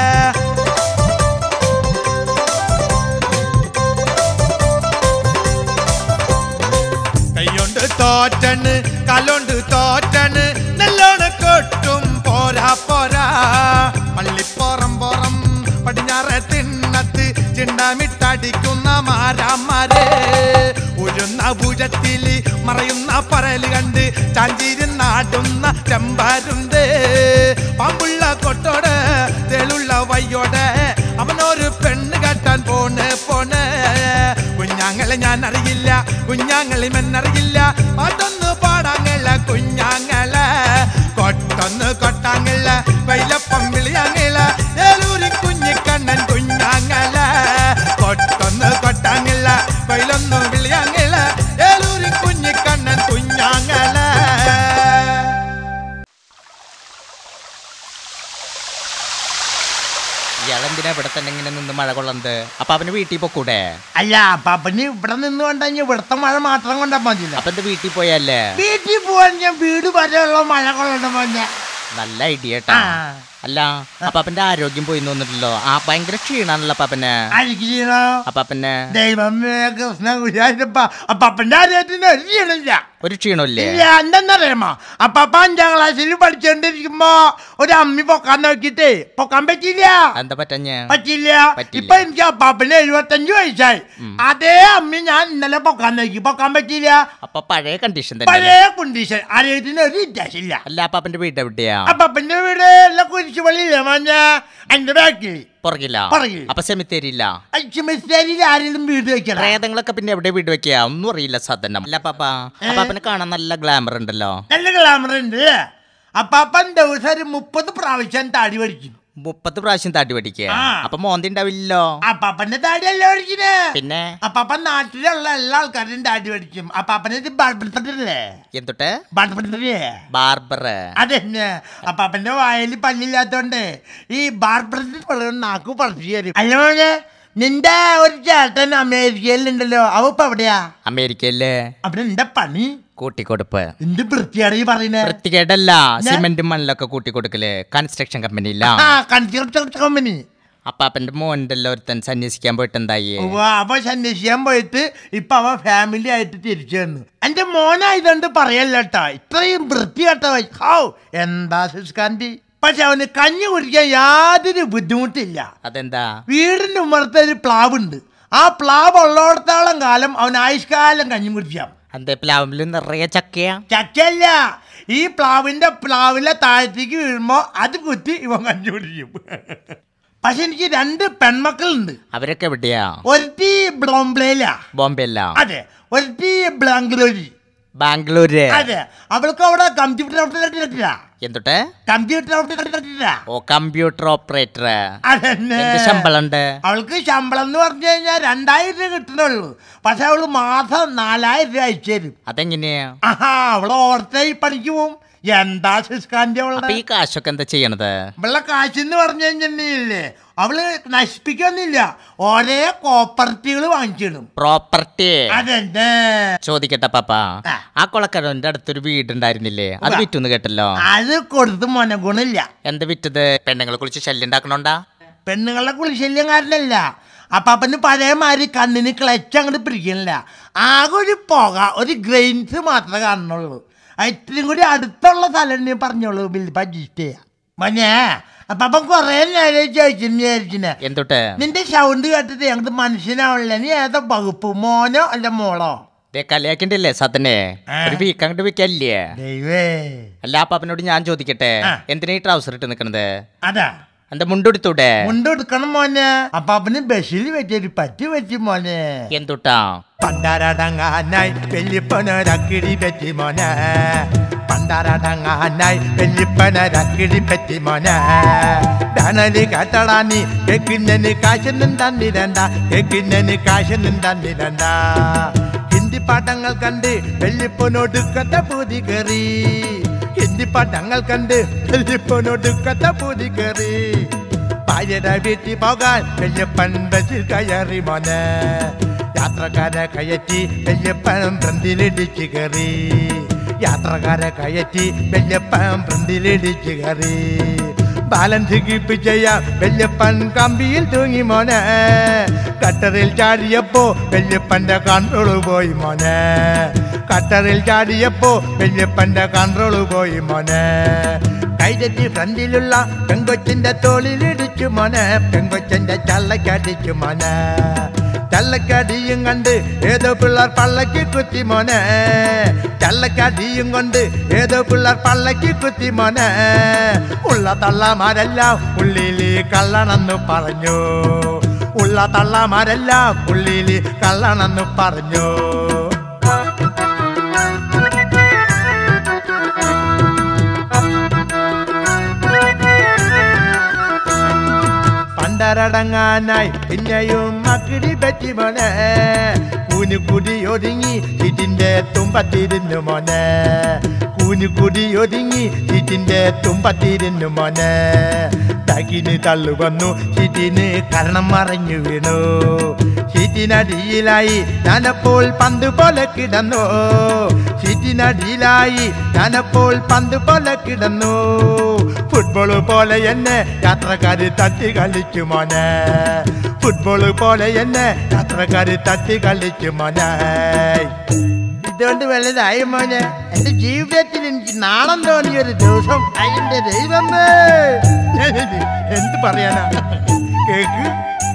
കൈയൊണ്ട് തോറ്റണ്, കാലോണ്ട് തോറ്റണ്, നല്ലോണ കൊട്ടും പോരാ പോരാ. പള്ളിപ്പോറം പോറം പടിഞ്ഞാറെ തിണ്ണത്ത് ചിണ്ടാമിട്ടടിക്കുന്ന മാരാമാരെ, ഉരുന്ന ഭുജത്തില് മറയുന്ന പറല് കണ്ട് ചാഞ്ചിരുന്നാടുന്ന ചെമ്പാരുണ്ട്. പാമ്പുള്ള കൊട്ടോട് തെളുള്ള വയ്യോടെ അവനൊരു പെണ്ണ് കെട്ടാൻ പോണ് പോണ്. കുഞ്ഞാങ്ങളെ ഞാൻ അറിയില്ല, കുഞ്ഞാങ്ങളി മെന്നറിയില്ല, പാട്ടൊന്ന് പാടാങ്ങള കുഞ്ഞാങ്ങളെ. കൊട്ടൊന്ന് കൊട്ടാങ്ങള, വൈലപ്പം വിളിയാങ്ങള, ഏലൂരിൻ കുഞ്ഞിക്കണ്ണൻ കുഞ്ഞാങ്ങളെ. കൊട്ടൊന്ന് കൊട്ടാങ്ങള, വൈലൊന്ന് വിളിയാങ്ങള, ഏലൂരിൻ കുഞ്ഞിക്കണ്ണൻ കുഞ്ഞാങ്ങളെ. ഇയാളെന്തിനാ ഇവിടെ തന്നെ ഇങ്ങനെ നിന്ന് മഴ കൊള്ളത്? അപ്പൊ അവന് വീട്ടിൽ പോക്കൂടെ? അല്ല, പാപ്പന് ഇവിടെ നിന്ന് കൊണ്ടുകഴിഞ്ഞാൽ ഇവിടുത്തെ മഴ മാത്രം കൊണ്ടാ മതിയില്ല. അപ്പൊ എന്താ വീട്ടിൽ പോയല്ലേ? വീട്ടിൽ പോവാൻ ഞാൻ വീട് വരെയുള്ള മഴ കൊള്ളണ്ട മോഞ്ഞ. നല്ല ഐഡിയ കേട്ടാ. അല്ല അപ്പാപ്പന്റെ ആരോഗ്യം പോയി തോന്നിട്ടല്ലോ. ആ ഭയങ്കര ക്ഷീണാണല്ലോ അപ്പാപ്പന്. അപ്പാപ്പന് ദൈവമേ കൃഷ്ണ ഗുരുവായൂരപ്പ, അപ്പാപ്പന്റെ ആരോഗ്യത്തിന് ഒരു ക്ഷീണമില്ല. ഒരു ക്ഷീണമില്ലേ? എന്തെന്നറിയാമോ, അപ്പാപ്പ 5ാം ക്ലാസ്സിൽ പഠിച്ചോണ്ടിരിക്കുമ്പോ ഒരു അമ്മി പൊക്കാൻ നോക്കിട്ടേ പൊക്കാൻ പറ്റില്ല. എന്താ പറ്റില്ല. ഇപ്പൊ എനിക്ക് അപ്പാപ്പന് 75 വയസ്സായി. അതേ അമ്മി ഞാൻ ഇന്നലെ പൊക്കാൻ നോക്കി, പൊക്കാൻ പറ്റില്ല. അപ്പൊ പഴയ കണ്ടീഷൻ പഴയ കണ്ടീഷൻ. ആരോഗ്യത്തിന് ഒരു വ്യത്യാസമില്ല. അല്ല അപ്പാപ്പന്റെ വീട് എവിടെയാ? അപ്പാപ്പന്റെ വീട് എല്ലാം കുരിശുപള്ളിയില്ലേ മഞ്ഞ അതിന്റെ ബാക്കിൽ പുറകില്ല. അപ്പൊ സെമിത്തേരിയില്ല. സെമിത്തേരിയിൽ ആരെങ്കിലും വീട് വെക്കണം. പ്രേതങ്ങളൊക്കെ പിന്നെ എവിടെ വീട് വെക്കുക ഒന്നും അറിയില്ല സാധനം. അല്ല അപ്പാപ്പനെ കാണാൻ നല്ല ഗ്ലാമർ ഉണ്ടല്ലോ. നല്ല ഗ്ലാമർ ഉണ്ട്. അപ്പാപ്പൻ ദിവസം ഒരു 30 പ്രാവശ്യം താടി പഠിക്കും. 30 പ്രാവശ്യം താടി പഠിക്കുക. അപ്പൊ മോന്തി ഉണ്ടാവില്ലോ. അപ്പാപ്പന്റെ താടിയല്ല പഠിക്കുന്നേ. പിന്നെ അപ്പാപ്പൻ നാട്ടിലുള്ള എല്ലാ ആൾക്കാരും താടി പഠിക്കും. അപ്പാപ്പനെ ബാർബറില്ലേ? എന്തൊട്ട് ബാർബർ? അതെന്നെ. അപ്പാപ്പന്റെ വായിൽ പല്ലില്ലാത്തോണ്ട് ഈ ബാർബറിന്റെ നാക്കു പറിച്ചു തരും. അല്ല മോനെ, നിന്റെ ഒരു ചേട്ടൻ അമേരിക്കയിലുണ്ടല്ലോ, അവ ഇപ്പൊ എവിടെയാ? അമേരിക്കയില്. അവിടെ നിന്റെ പണി കൂട്ടിക്കൊടുപ്പ്. എന്ത് വൃത്തിയാണ് ഈ പറയുന്നത്? വൃത്തികേടല്ല, സിമെന്റും മണ്ണലൊക്കെ കൂട്ടിക്കൊടുക്കല്. കൺസ്ട്രക്ഷൻ കമ്പനിയില്ല. Construction company. അപ്പാപ്പന്റെ മോനുണ്ടല്ലോ ഒരുത്തൻ സന്യസിക്കാൻ പോയിട്ട് എന്തായി? അപ്പൊ സന്യസിക്കാൻ പോയിട്ട് ഇപ്പൊ അവ ഫാമിലി ആയിട്ട് തിരിച്ചു വന്നു. എന്റെ മോനായതുകൊണ്ട് പറയല്ലേട്ടാ, ഇത്രയും വൃത്തികെട്ട എന്താ സുസ്കാന്തി. പക്ഷെ അവന് കഞ്ഞി കുടിക്കാൻ യാതൊരു ബുദ്ധിമുട്ടില്ല. അതെന്താ? വീടിന്റെ ഉമ്മറത്തെ ഒരു പ്ലാവുണ്ട്. ആ പ്ലാവ് ഉള്ളോടത്തോളം കാലം അവൻ ആയുഷ്കാലം കഞ്ഞി കുടിക്കാം. അതെ, പ്ലാവില് നിറയെ ചക്കയാ? ചക്കയല്ല, ഈ പ്ലാവിലെ താഴത്തേക്ക് വീഴുമ്പോ അത് കുത്തി ഇവൻ കഞ്ഞി കുടിക്കും. പക്ഷെ എനിക്ക് 2 പെൺമക്കളുണ്ട്. അവരൊക്കെ എവിടെയാ? ഒരുത്തി ബോംബെയില. അതെ. ഒരുത്തി ബാംഗ്ലൂര്. അതെ. അവൾക്ക് അവിടെ കമ്പ്യൂട്ടർ എന്തൊട്ടെ? Computer operator. ശമ്പളം ഉണ്ട് അവൾക്ക്? ശമ്പളം എന്ന് പറഞ്ഞു കഴിഞ്ഞാൽ 2000 രൂപ കിട്ടണുള്ളൂ. പക്ഷെ അവള് മാസം 4000 രൂപ അയച്ചു തരും. അതെങ്ങനെയാ? അവള് ഓർത്തായി പണിക്ക് പോവും. എന്താ സുസ്കാന്തി അവളുടെ ഈ കാശൊക്കെ എന്താ ചെയ്യണത്? ഇവളുടെ കാശെന്ന് പറഞ്ഞു കഴിഞ്ഞില്ലേ, അവള് നശിപ്പിക്കൊന്നില്ല, ഓരോ കോപ്പർട്ടികൾ വാങ്ങിച്ചിടും. പ്രോപ്പർട്ടി? അതെന്നെ. ചോദിക്കട്ടെ പാപ്പാ, ആ കൊളക്കരന്റെ അടുത്തൊരു വീടുണ്ടായിരുന്നില്ലേ, അത് വിറ്റൊന്ന് കേട്ടല്ലോ? അത് കൊടുത്ത് മോനെ ഗുണില്ല. എന്ത് വിറ്റത്? പെണ്ണുങ്ങളെ കുളിച്ച് ശല്യം ഉണ്ടാക്കണോണ്ടാ? പെണ്ണുങ്ങളെ കുളിശല്യം കാരണല്ല, അപ്പാപ്പന് പഴയമാതിരി കണ്ണിന് ക്ലച്ച് അങ്ങോട്ട് പിടിക്കണില്ല. ആകെ ഒരു പുക, ഒരു ഗ്രെയിൻസ് മാത്രമേ കാണുന്നുള്ളൂ. ഇത്രയും കൂടി അടുത്തുള്ള സ്ഥലം നീ പറഞ്ഞോളൂ, അഡ്ജസ്റ്റ് ചെയ്യാം മോനെ. അപ്പാപ്പൻ കൊറേ നേരം ചോദിച്ചിരുന്നു, എന്തൊട്ട് നിന്റെ സൗണ്ട് കേട്ടിട്ട് ഞങ്ങൾക്ക് മനസ്സിലാവില്ല, നീ ഏതാ വകുപ്പ്, മോനോ അല്ല മോളോ? കളിയാക്കണ്ടല്ലേ സത്തനെ, ഒരു വീക്ക് അങ്ങോട്ട് വിൽക്കല്ലേ? അല്ല അപ്പാപ്പനോട് ഞാൻ ചോദിക്കട്ടെ, എന്തിനാ ഈ ട്രൗസർ ഇട്ട് നിക്കണത്? അതാ എന്താ മുണ്ടെടുത്തൂടെ? മുണ്ടെടുക്കണം മോനെ. അപ്പാപ്പന് ബസ്സിൽ വെച്ചൊരു പറ്റി മോനെ. എന്തുട്ടാ? പണ്ടാരടങ്ങാനായി വെല്ലിപ്പനൊരക്കിടി പറ്റി മോനെ. പണ്ടാരടങ്ങാനായി വെല്ലിപ്പനൊരക്കിടി പറ്റി മോനെ. ധനലി കേട്ടടാ നീ, കേക്കിന്നന് കാശൊന്നും തന്നിരണ്ട, കേക്കിന്നന് കാശൊന്നും തന്നിരണ്ട. ഹിന്ദി പാഠങ്ങൾ കണ്ട് വെല്ലിപ്പനോടുക്കത്ത പൂതി കയറി. ഹിന്ദി പാഠങ്ങൾ കണ്ട് വെല്ലിപ്പനോടുക്കത്ത പൂതി കയറി. ഭാര്യയുടെ വീട്ടിൽ പോകാൻ വെല്ലിപ്പൻ ബസ്സിൽ കയറി മോനെ. യാത്രക്കാരെ കയറ്റി വെല്ലിപ്പൻ ഫ്രണ്ടിലിടിച്ച് കയറി. യാത്രക്കാരെ കയറ്റി വെല്ലിപ്പൻ ഫ്രണ്ടിലിടിച്ച് കയറി. ബാലൻസ് കീപ്പ് ചെയ്യാൻ വെല്ലിപ്പൻ കമ്പിയിൽ തൂങ്ങി മോനെ. കട്ടറിൽ ചാടിയപ്പോ വെല്ലിപ്പന്റെ കൺട്രോള് പോയി മോനെ. കട്ടറിൽ ചാടിയപ്പോ വെല്ലിപ്പന്റെ കൺട്രോള് പോയി മോനെ. കൈതെറ്റി ഫ്രണ്ടിലുള്ള പെങ്കൊച്ചിന്റെ തോളിലിടിച്ചു മോനെ. പെങ്കൊച്ചന്റെ ചള്ളക്കടിച്ചു മോനെ. ചള്ളക്കടിയും കണ്ട് ഏതോ പിള്ളേർ പള്ളക്ക് കുത്തി മോനെ. ചള്ളക്കടിയും കൊണ്ട് ഏതോ പിള്ളേർ പള്ളക്ക് കുത്തി മോനെ. ഉള്ള തള്ളമാരെല്ലാം ഉള്ളില് കള്ളണെന്ന് പറഞ്ഞു. ഉള്ള തള്ളമാരെല്ലാം ഉള്ളില് കള്ളണെന്ന് പറഞ്ഞു. പണ്ടരടങ്ങാനായി പിന്നെയും മക്കിടി പറ്റി മോനെ. കൂനുകുടി ഒതുങ്ങി ഇതിന്റെ തുമ്പത്തിരുന്നു മോനെ. കൂടി ഒതുങ്ങി സീറ്റിന്റെ തുമ്പത്തിരുന്നു മോനെ. തകിന് തള്ളു വന്നു, സീറ്റിന് കരണം മറഞ്ഞു വീണു. സീറ്റിനടിയിലായി ഞാനപ്പോൾ പന്ത് പോലെ കിടന്നു. സീറ്റിനടിയിലായി ഞാനപ്പോൾ പന്ത് പോലെ കിടന്നു. ഫുട്ബോള് പോലെ എന്നെ യാത്രക്കാര് തട്ടി കളിച്ചു മോനെ. ഫുട്ബോള് പോലെ എന്നെ യാത്രക്കാര് തട്ടി കളിച്ചു മോനെ. ഇതുകൊണ്ട് വലുതായി മോനെ. എന്റെ ജീവിതത്തിൽ എനിക്ക് നാണം തോന്നിയൊരു ദിവസം. അതിന്റെ ദൈവമേ, എന്ത് പറയാനാ, കേക്ക്.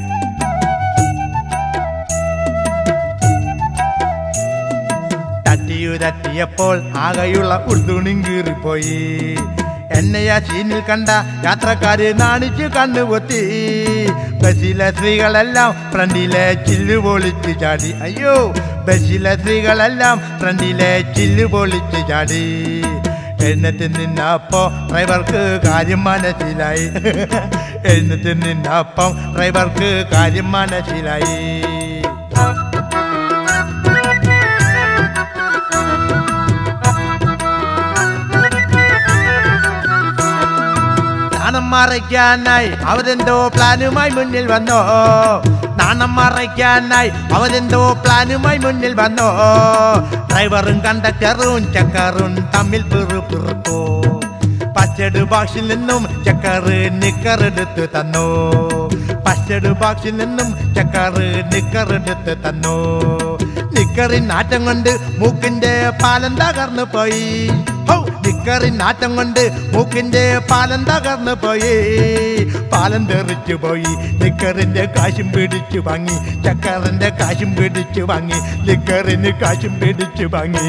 തട്ടിയുതട്ടിയപ്പോൾ ആകെയുള്ള ഉൾതുണിയും കീറിപ്പോയി. എന്നെയാ സീനിൽ കണ്ട യാത്രക്കാര് നാണിച്ചു കണ്ണുപൊത്തി. ബസ്സിലെ സ്ത്രീകളെല്ലാം ഫ്രണ്ടിലെ ചില്ല് പൊളിച്ച് ചാടി. അയ്യോ, ബസ്സിലെ സ്ത്രീകളെല്ലാം ഫ്രണ്ടിലെ ചില്ല് പൊളിച്ച് ചാടി. എഴുന്നേറ്റ് നിന്നപ്പോ ഡ്രൈവർക്ക് കാര്യം മനസ്സിലായി. എഴുന്നേറ്റ് നിന്നപ്പം ഡ്രൈവർക്ക് കാര്യം മനസ്സിലായി. നാണം മറയ്ക്കാനായി അവരെന്തോ പ്ലാനുമായി മുന്നിൽ വന്നോ. നാണം മറയ്ക്കാനായി അവരെന്തോ പ്ലാനുമായി മുന്നിൽ വന്നോ. ഡ്രൈവറും കണ്ടക്ടറും ചക്കറും തമ്മിൽ പിറുപിറുത്തു. പച്ചട് ബോക്സിൽ നിന്നും ചക്കറ് നിക്കറെടുത്ത് തന്നു. പച്ചട് ബോക്സിൽ നിന്നും ചക്കറ് നിക്കറെടുത്ത് തന്നു. നിക്കറിൻ നാറ്റം കൊണ്ട് മൂക്കിന്റെ പാലം തകർന്നു പോയി. നിക്കറിൻ നാറ്റം കൊണ്ട് മൂക്കിന്റെ പാലം തകർന്നു പോയി. പാലം തെറിച്ചു പോയി. നിക്കറിന്റെ കാശും പിടിച്ചു വാങ്ങി. ചക്കറിന്റെ കാശും പിടിച്ചു വാങ്ങി. നിക്കറിന് കാശും പിടിച്ചു വാങ്ങി.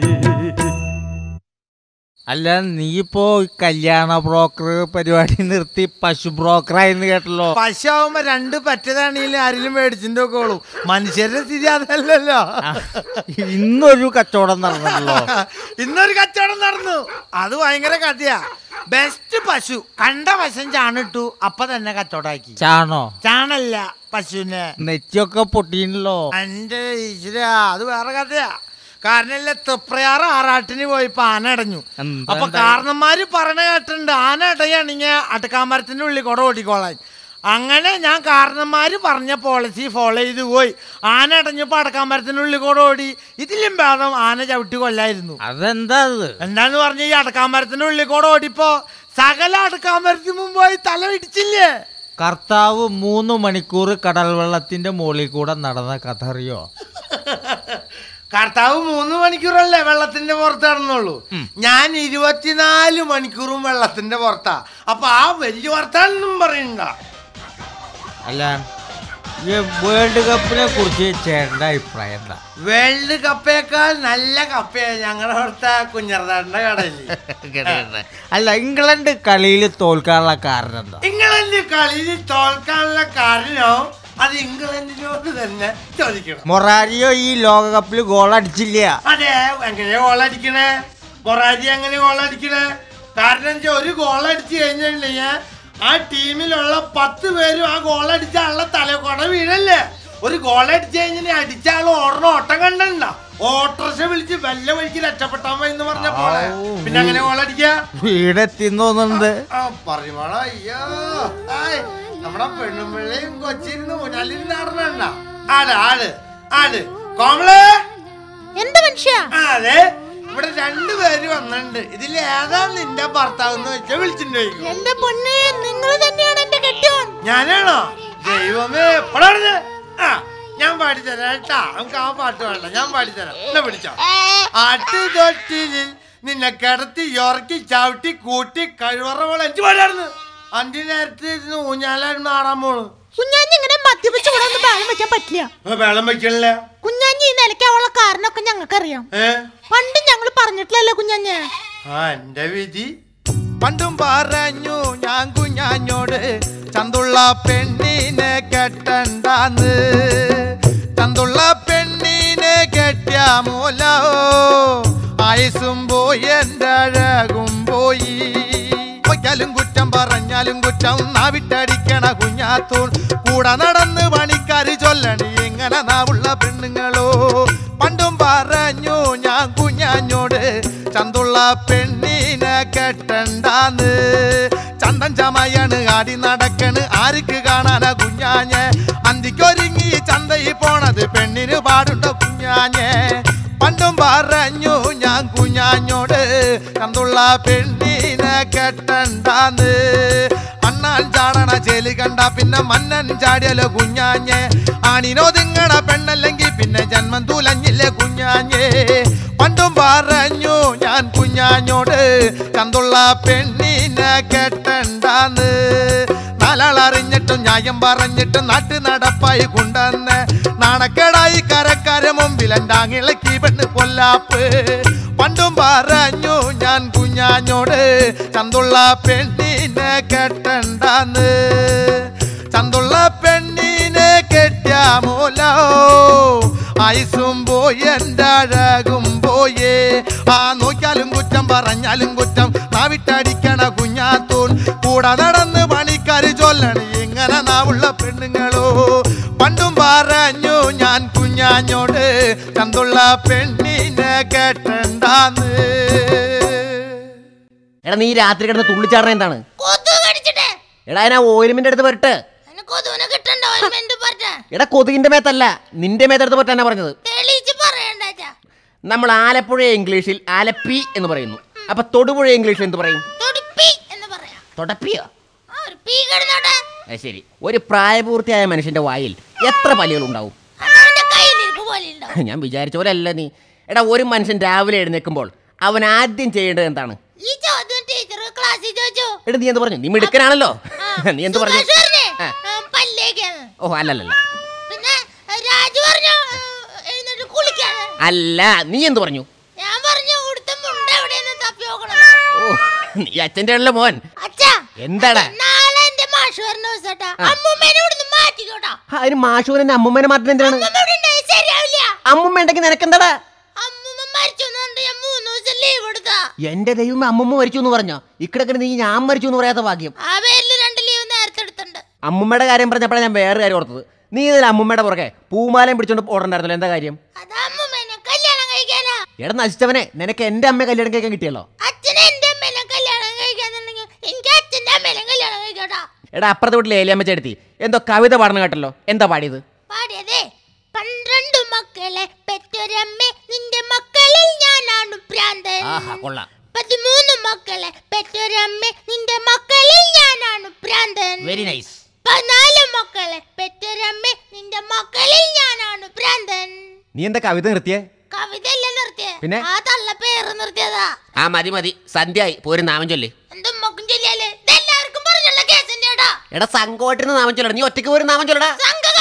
അല്ല, നീ ഇപ്പോ കല്യാണ ബ്രോക്കർ പരിപാടി നിർത്തി പശു ബ്രോക്കറായിന്ന് കേട്ടല്ലോ. പശു ആവുമ്പോ രണ്ട് പറ്റതാണെങ്കിലും ആരെങ്കിലും മേടിച്ചിട്ട് നോക്കോളൂ. മനുഷ്യരുടെ സ്ഥിതി അതല്ലല്ലോ. ഇന്നൊരു കച്ചവടം നടന്നല്ലോ. ഇന്നൊരു കച്ചവടം നടന്നു. അത് ഭയങ്കര കഥയാ. ബെസ്റ്റ് പശു കണ്ട വശം ചാണിട്ടു, അപ്പൊ തന്നെ കച്ചവടാക്കി. ചാണോ? ചാണല്ല, പശുവിനെ. നെറ്റിയൊക്കെ പൊട്ടിയല്ലോ. എന്റെ ഈശ്വര, അത് വേറെ കഥയാ. കാരണം തൃപ്രയാറ് ആറാട്ടിന് പോയിപ്പോ ആന അടഞ്ഞു. അപ്പൊ കാരണന്മാര് പറഞ്ഞ കേട്ടിട്ടുണ്ട്, ആന അടയാണെങ്കിൽ അടക്കാമരത്തിന്റെ ഉള്ളിൽ കൂടെ ഓടിക്കോളാൻ. അങ്ങനെ ഞാൻ കാരണന്മാര് പറഞ്ഞ പോളിസി ഫോളോ ചെയ്ത് പോയി. ആന അടഞ്ഞപ്പോ അടക്കാമരത്തിന്റെ ഉള്ളിൽ കൂടെ ഓടി. ഇതിലും ഭേദം ആന ചവിട്ടി കൊല്ലായിരുന്നു. അതെന്താ? എന്താന്ന് പറഞ്ഞ ഈ അടക്കാമരത്തിന്റെ ഉള്ളിൽ കൂടെ ഓടിപ്പോ സകല അടക്കാമരത്തിന് മുമ്പായി തല ഇടിച്ചില്ലേ. കർത്താവ് 3 മണിക്കൂർ കടൽ വെള്ളത്തിന്റെ മുകളിൽ കൂടെ നടന്ന കഥ അറിയോ? കർത്താവ് 3 മണിക്കൂറല്ലേ വെള്ളത്തിന്റെ പുറത്ത് നടന്നുള്ളൂ. ഞാൻ 24 മണിക്കൂറും വെള്ളത്തിന്റെ പുറത്താ. അപ്പൊ ആ വലിയ വർത്താനൊന്നും പറയണ്ട. അല്ല, ഈ വേൾഡ് കപ്പിനെ കുറിച്ച് ചേട്ടന്റെ അഭിപ്രായം എന്താ? വേൾഡ് കപ്പേക്കാൾ നല്ല കപ്പയാണ് ഞങ്ങളുടെ അവിടുത്തെ കുഞ്ഞർദാന്റെ കടയില്. അല്ല, ഇംഗ്ലണ്ട് കളിയിൽ തോൽക്കാനുള്ള കാരണം എന്താ? ഇംഗ്ലണ്ട് കളിയിൽ തോൽക്കാനുള്ള കാരണോ അത് ഇംഗ്ലണ്ടിനോട് തന്നെ ചോദിക്കണം. മൊറാരിയോ ഈ ലോകകപ്പിൽ ഗോൾ അടിച്ചില്ല. അതെ, എങ്ങനെയാ ഗോളടിക്കണേ? മൊറാരി എങ്ങനെ ഗോളടിക്കണേ? കാരണം ഒരു ഗോളടിച്ചു കഴിഞ്ഞിട്ടുണ്ടെങ്കിൽ ആ ടീമിലുള്ള 10 പേരും ആ ഗോളടിച്ച ആളുടെ തലക്കൊട വീഴല്ലേ. ഒരു ഗോളടിച്ചു കഴിഞ്ഞാൽ അടിച്ച ആൾ ഓടണ ഓട്ടം കണ്ടണ്ട. ഓട്ടോറിക്ഷ വിളിച്ച് വല്ല വഴിക്ക് രക്ഷപ്പെട്ടാൻ പോയി എന്ന് പറഞ്ഞ പോലെ. പിന്നെ അങ്ങനെ ഗോളടിക്ക വീടെത്തിന്നുണ്ട് പറയുമ്പോളോ. അയ്യോ, നമ്മുടെ പെണ്ണുമ്പിള്ളയും കൊച്ചിരുന്ന് ഊഞ്ഞാലിരുന്ന് ആടണ. ആട് ആട് ആട് കോമള്. എന്താ മനുഷ്യ? അതെ, ഇവിടെ 2 പേര് വന്നിട്ടുണ്ട്. ഇതിൽ ഏതാ നിന്റെ ഭർത്താവ് എന്ന് വെച്ചാൽ വിളിച്ചിട്ടുണ്ടോ? എന്റെ പൊന്നെ, നിങ്ങൾ തന്നെയാണ് എന്റെ കെട്ടിയോൻ. ഞാനാണോ? ദൈവമേ, എപ്പോഴാണ്? ഞാൻ പാടിത്തരാം കേട്ടാ. നമുക്ക് ആ പാട്ട് വേണ്ട, ഞാൻ പാടിത്തരാം. എന്നെ പിടിച്ചോ. ആട്ടുതൊട്ടിൽ നിന്നെ കിടത്തി ഉറക്കി ചവിട്ടി കൂട്ടി കഴിവറ പോലെ എനിക്ക് പാടായിരുന്നു. 5 നേരത്തെ ഊഞ്ഞാലായിരുന്നു ആടാൻ പോണു. കുഞ്ഞാഞ്ഞി ഇങ്ങനെ മദ്യപിച്ച് ഇവിടെ ഒന്നും വേളം വെക്കാൻ പറ്റില്ല. വേളം വെക്കണില്ല. കുഞ്ഞാഞ്ഞി ഈ നിലയ്ക്കാവുള്ള കാരണമൊക്കെ ഞങ്ങൾക്കറിയാം. പണ്ട് ഞങ്ങൾ പറഞ്ഞിട്ടില്ലല്ലോ കുഞ്ഞാഞ്ഞ്. എന്റെ വിധി. പണ്ടും പറഞ്ഞു ഞാൻ കുഞ്ഞാഞ്ഞോട് ചന്തുള്ള പെണ്ണിനെ കെട്ടണ്ടാന്ന്. ചന്തുള്ള പെണ്ണിനെ കെട്ടിയ മൂലോ ആയുസും പോയി എൻ്റെ അഴകും പോയി. ും കുറ്റം പറഞ്ഞാലും കുറ്റം നാവിട്ടടിക്കണ കുഞ്ഞാത്തൂൺ. കൂടെ നടന്ന് പണിക്കാര് ചൊല്ലണി ഇങ്ങനെ നാവുള്ള പെണ്ണുങ്ങളോ. പണ്ടും പറഞ്ഞു ഞാൻ കുഞ്ഞാഞ്ഞോട് ചന്തുള്ള പെണ്ണിനെ കെട്ടണ്ടാന്ന്. ചന്തൻ ചമയാണ് ആടി നടക്കണ് ആർക്ക് കാണാനാ കുഞ്ഞാഞ്ഞെ. അന്തിക്കൊരുങ്ങി ചന്തയിൽ പോണത് പെണ്ണിന് പാടുണ്ടോ കുഞ്ഞാഞ്ഞെ. പണ്ടും പറഞ്ഞു ഞാൻ കുഞ്ഞാഞ്ഞോട് ചന്തുള്ള പെണ്ണിനെ കെട്ടണ്ടാന്ന്. അണ്ണാൻ ചാടണ ചേലി കണ്ട പിന്നെ മന്നൻ ചാടിയല്ലോ കുഞ്ഞാഞ്ഞെ. ആണിനോ തിങ്ങണ പെണ്ണല്ലെങ്കിൽ പിന്നെ ജന്മം തുലഞ്ഞില്ലേ കുഞ്ഞാഞ്ഞെ. പണ്ടും പറഞ്ഞു ഞാൻ കുഞ്ഞാഞ്ഞോട് ചന്തുള്ള പെണ്ണിനെ കെട്ടണ്ടാന്ന്. നാലാളറിഞ്ഞിട്ടും ന്യായം പറഞ്ഞിട്ടും നാട്ടു നടപ്പായി കൊണ്ടെന്ന്. നാണക്കേടായി കരക്കാരെ മുമ്പിൽ എന്താങ്ങിളക്കി പെണ്ണ് കൊല്ലാപ്പ്. പണ്ടും പറഞ്ഞു ഞാൻ കുഞ്ഞാഞ്ഞോട് ചന്തുള്ള പെണ്ണിനെ കെട്ടണ്ടാന്ന്. ചന്തുള്ള പെണ്ണിനെ കെട്ടിയ മൂലോ ആയുസും പോയി എൻ്റെ അഴകും പോയേ. ആ നോക്കിയാലും കുറ്റം പറഞ്ഞാലും കുറ്റം നാവിട്ടടിക്കണ കുഞ്ഞാത്തൂൻ. കൂടെ നടന്ന് പണിക്കാര് ചൊല്ലണ ഇങ്ങനെ നാവുള്ള പെണ്ണുങ്ങളോ. പണ്ടും പറഞ്ഞു ഞാൻ കുഞ്ഞാഞ്ഞോട് ചന്തുള്ള പെണ്ണിനെ കെട്ടണ്ടാന്ന്. എടാ നീ രാത്രി കിടന്ന് തുള്ളിച്ചാടണ എന്താണ്? എടാ ഞാൻ ഓയിൽമെന്റ് എടുത്ത് വരട്ടെ. എടാ കൊതുകിന്റെ മേത്തല്ല നിന്റെ മേത്തെടുത്ത് പറ്റാനാ പറഞ്ഞത്. നമ്മൾ ആലപ്പുഴ ഇംഗ്ലീഷിൽ ആലപ്പി എന്ന് പറയുന്നു. അപ്പൊ തൊടുപുഴ ഇംഗ്ലീഷിൽ എന്ത് പറയും? തൊടപ്പിയോ? ശരി. ഒരു പ്രായപൂർത്തിയായ മനുഷ്യന്റെ വായിൽ എത്ര പല്ലുകൾ ഉണ്ടാവും? ഞാൻ വിചാരിച്ച പോലെ അല്ല നീ. എടാ ഒരു മനുഷ്യൻ രാവിലെ എഴുന്നേൽക്കുമ്പോൾ അവൻ ആദ്യം ചെയ്യേണ്ടത് എന്താണ്? എടാ നീ എന്ത് പറഞ്ഞു? നീ മിടുക്കനാണല്ലോ. നീ എന്ത് പറഞ്ഞു? ഓ അല്ലല്ല അല്ല, നീ എന്ത് പറഞ്ഞു? ഓ നീ അച്ഛൻ്റെ ഉള്ള മോൻ. എന്താടാ അതിന് മാഷൂരന്റെ അമ്മൂമ്മേനെ മാറ്റുന്ന എന്തിനാണ്? അമ്മൂമ്മ ഉണ്ടെങ്കിൽ നിനക്കെന്താടാ? എന്റെ ദൈവം അമ്മൂമ്മ മരിച്ചു എന്ന് പറഞ്ഞോ? ഇക്കടക്കിന് നീ ഞാൻ മരിച്ചു എന്ന് പറയാത്ത ഭാഗ്യം. അമ്മൂമ്മയുടെ കാര്യം പറഞ്ഞപ്പോഴാണ് ഞാൻ വേറെ കാര്യം ഓർത്തത്. നീ ഇതിൽ അമ്മൂമ്മയുടെ പുറകെ പൂമാലയും പിടിച്ചോണ്ട് ഓടണ്ടായിരുന്നല്ലോ. എന്താ കാര്യം? എടാ നശിച്ചവനെ, നിനക്ക് എന്റെ അമ്മയെ കല്യാണം കഴിക്കാൻ കിട്ടിയല്ലോ. എടാ അപ്പുറത്തെ വീട്ടിൽ ഏലിയമ്മ ചേട്ടത്തി എന്തോ കവിത പാടണം കേട്ടല്ലോ. എന്താ പാടിയത്? 12 മക്കളെ പെറ്റൊരമ്മേ നിന്റെ മക്കളിൽ ഞാനാണ് ഭ്രാന്തൻ. 13 മക്കളെ പെറ്റൊരമ്മേ നിന്റെ മക്കളിൽ ഞാനാണ് ഭ്രാന്തൻ. Very nice. 14 മക്കളെ പെറ്റൊരമ്മേ നിന്റെ മക്കളിൽ ഞാനാണ് ഭ്രാന്തൻ. നീ എന്താ കവിത നിർത്തിയേ? കവിതയല്ല നിർത്തിയേ, പിന്നെ ആ തള്ള പേര് നിർത്തിയതാ. ആ മതി മതി, സന്ധ്യയായി. പോരും നാമം ചൊല്ലി. എന്തും മക്കും ചൊല്ലിയാലേ എല്ലാവർക്കും പറഞ്ഞുള്ള കേസിന്റെ എടാ സംഘമായിട്ടിരുന്ന് നാമം ചൊല്ലടാ. നീ ഒറ്റയ്ക്ക് പോരും നാമം ചൊല്ലടാ.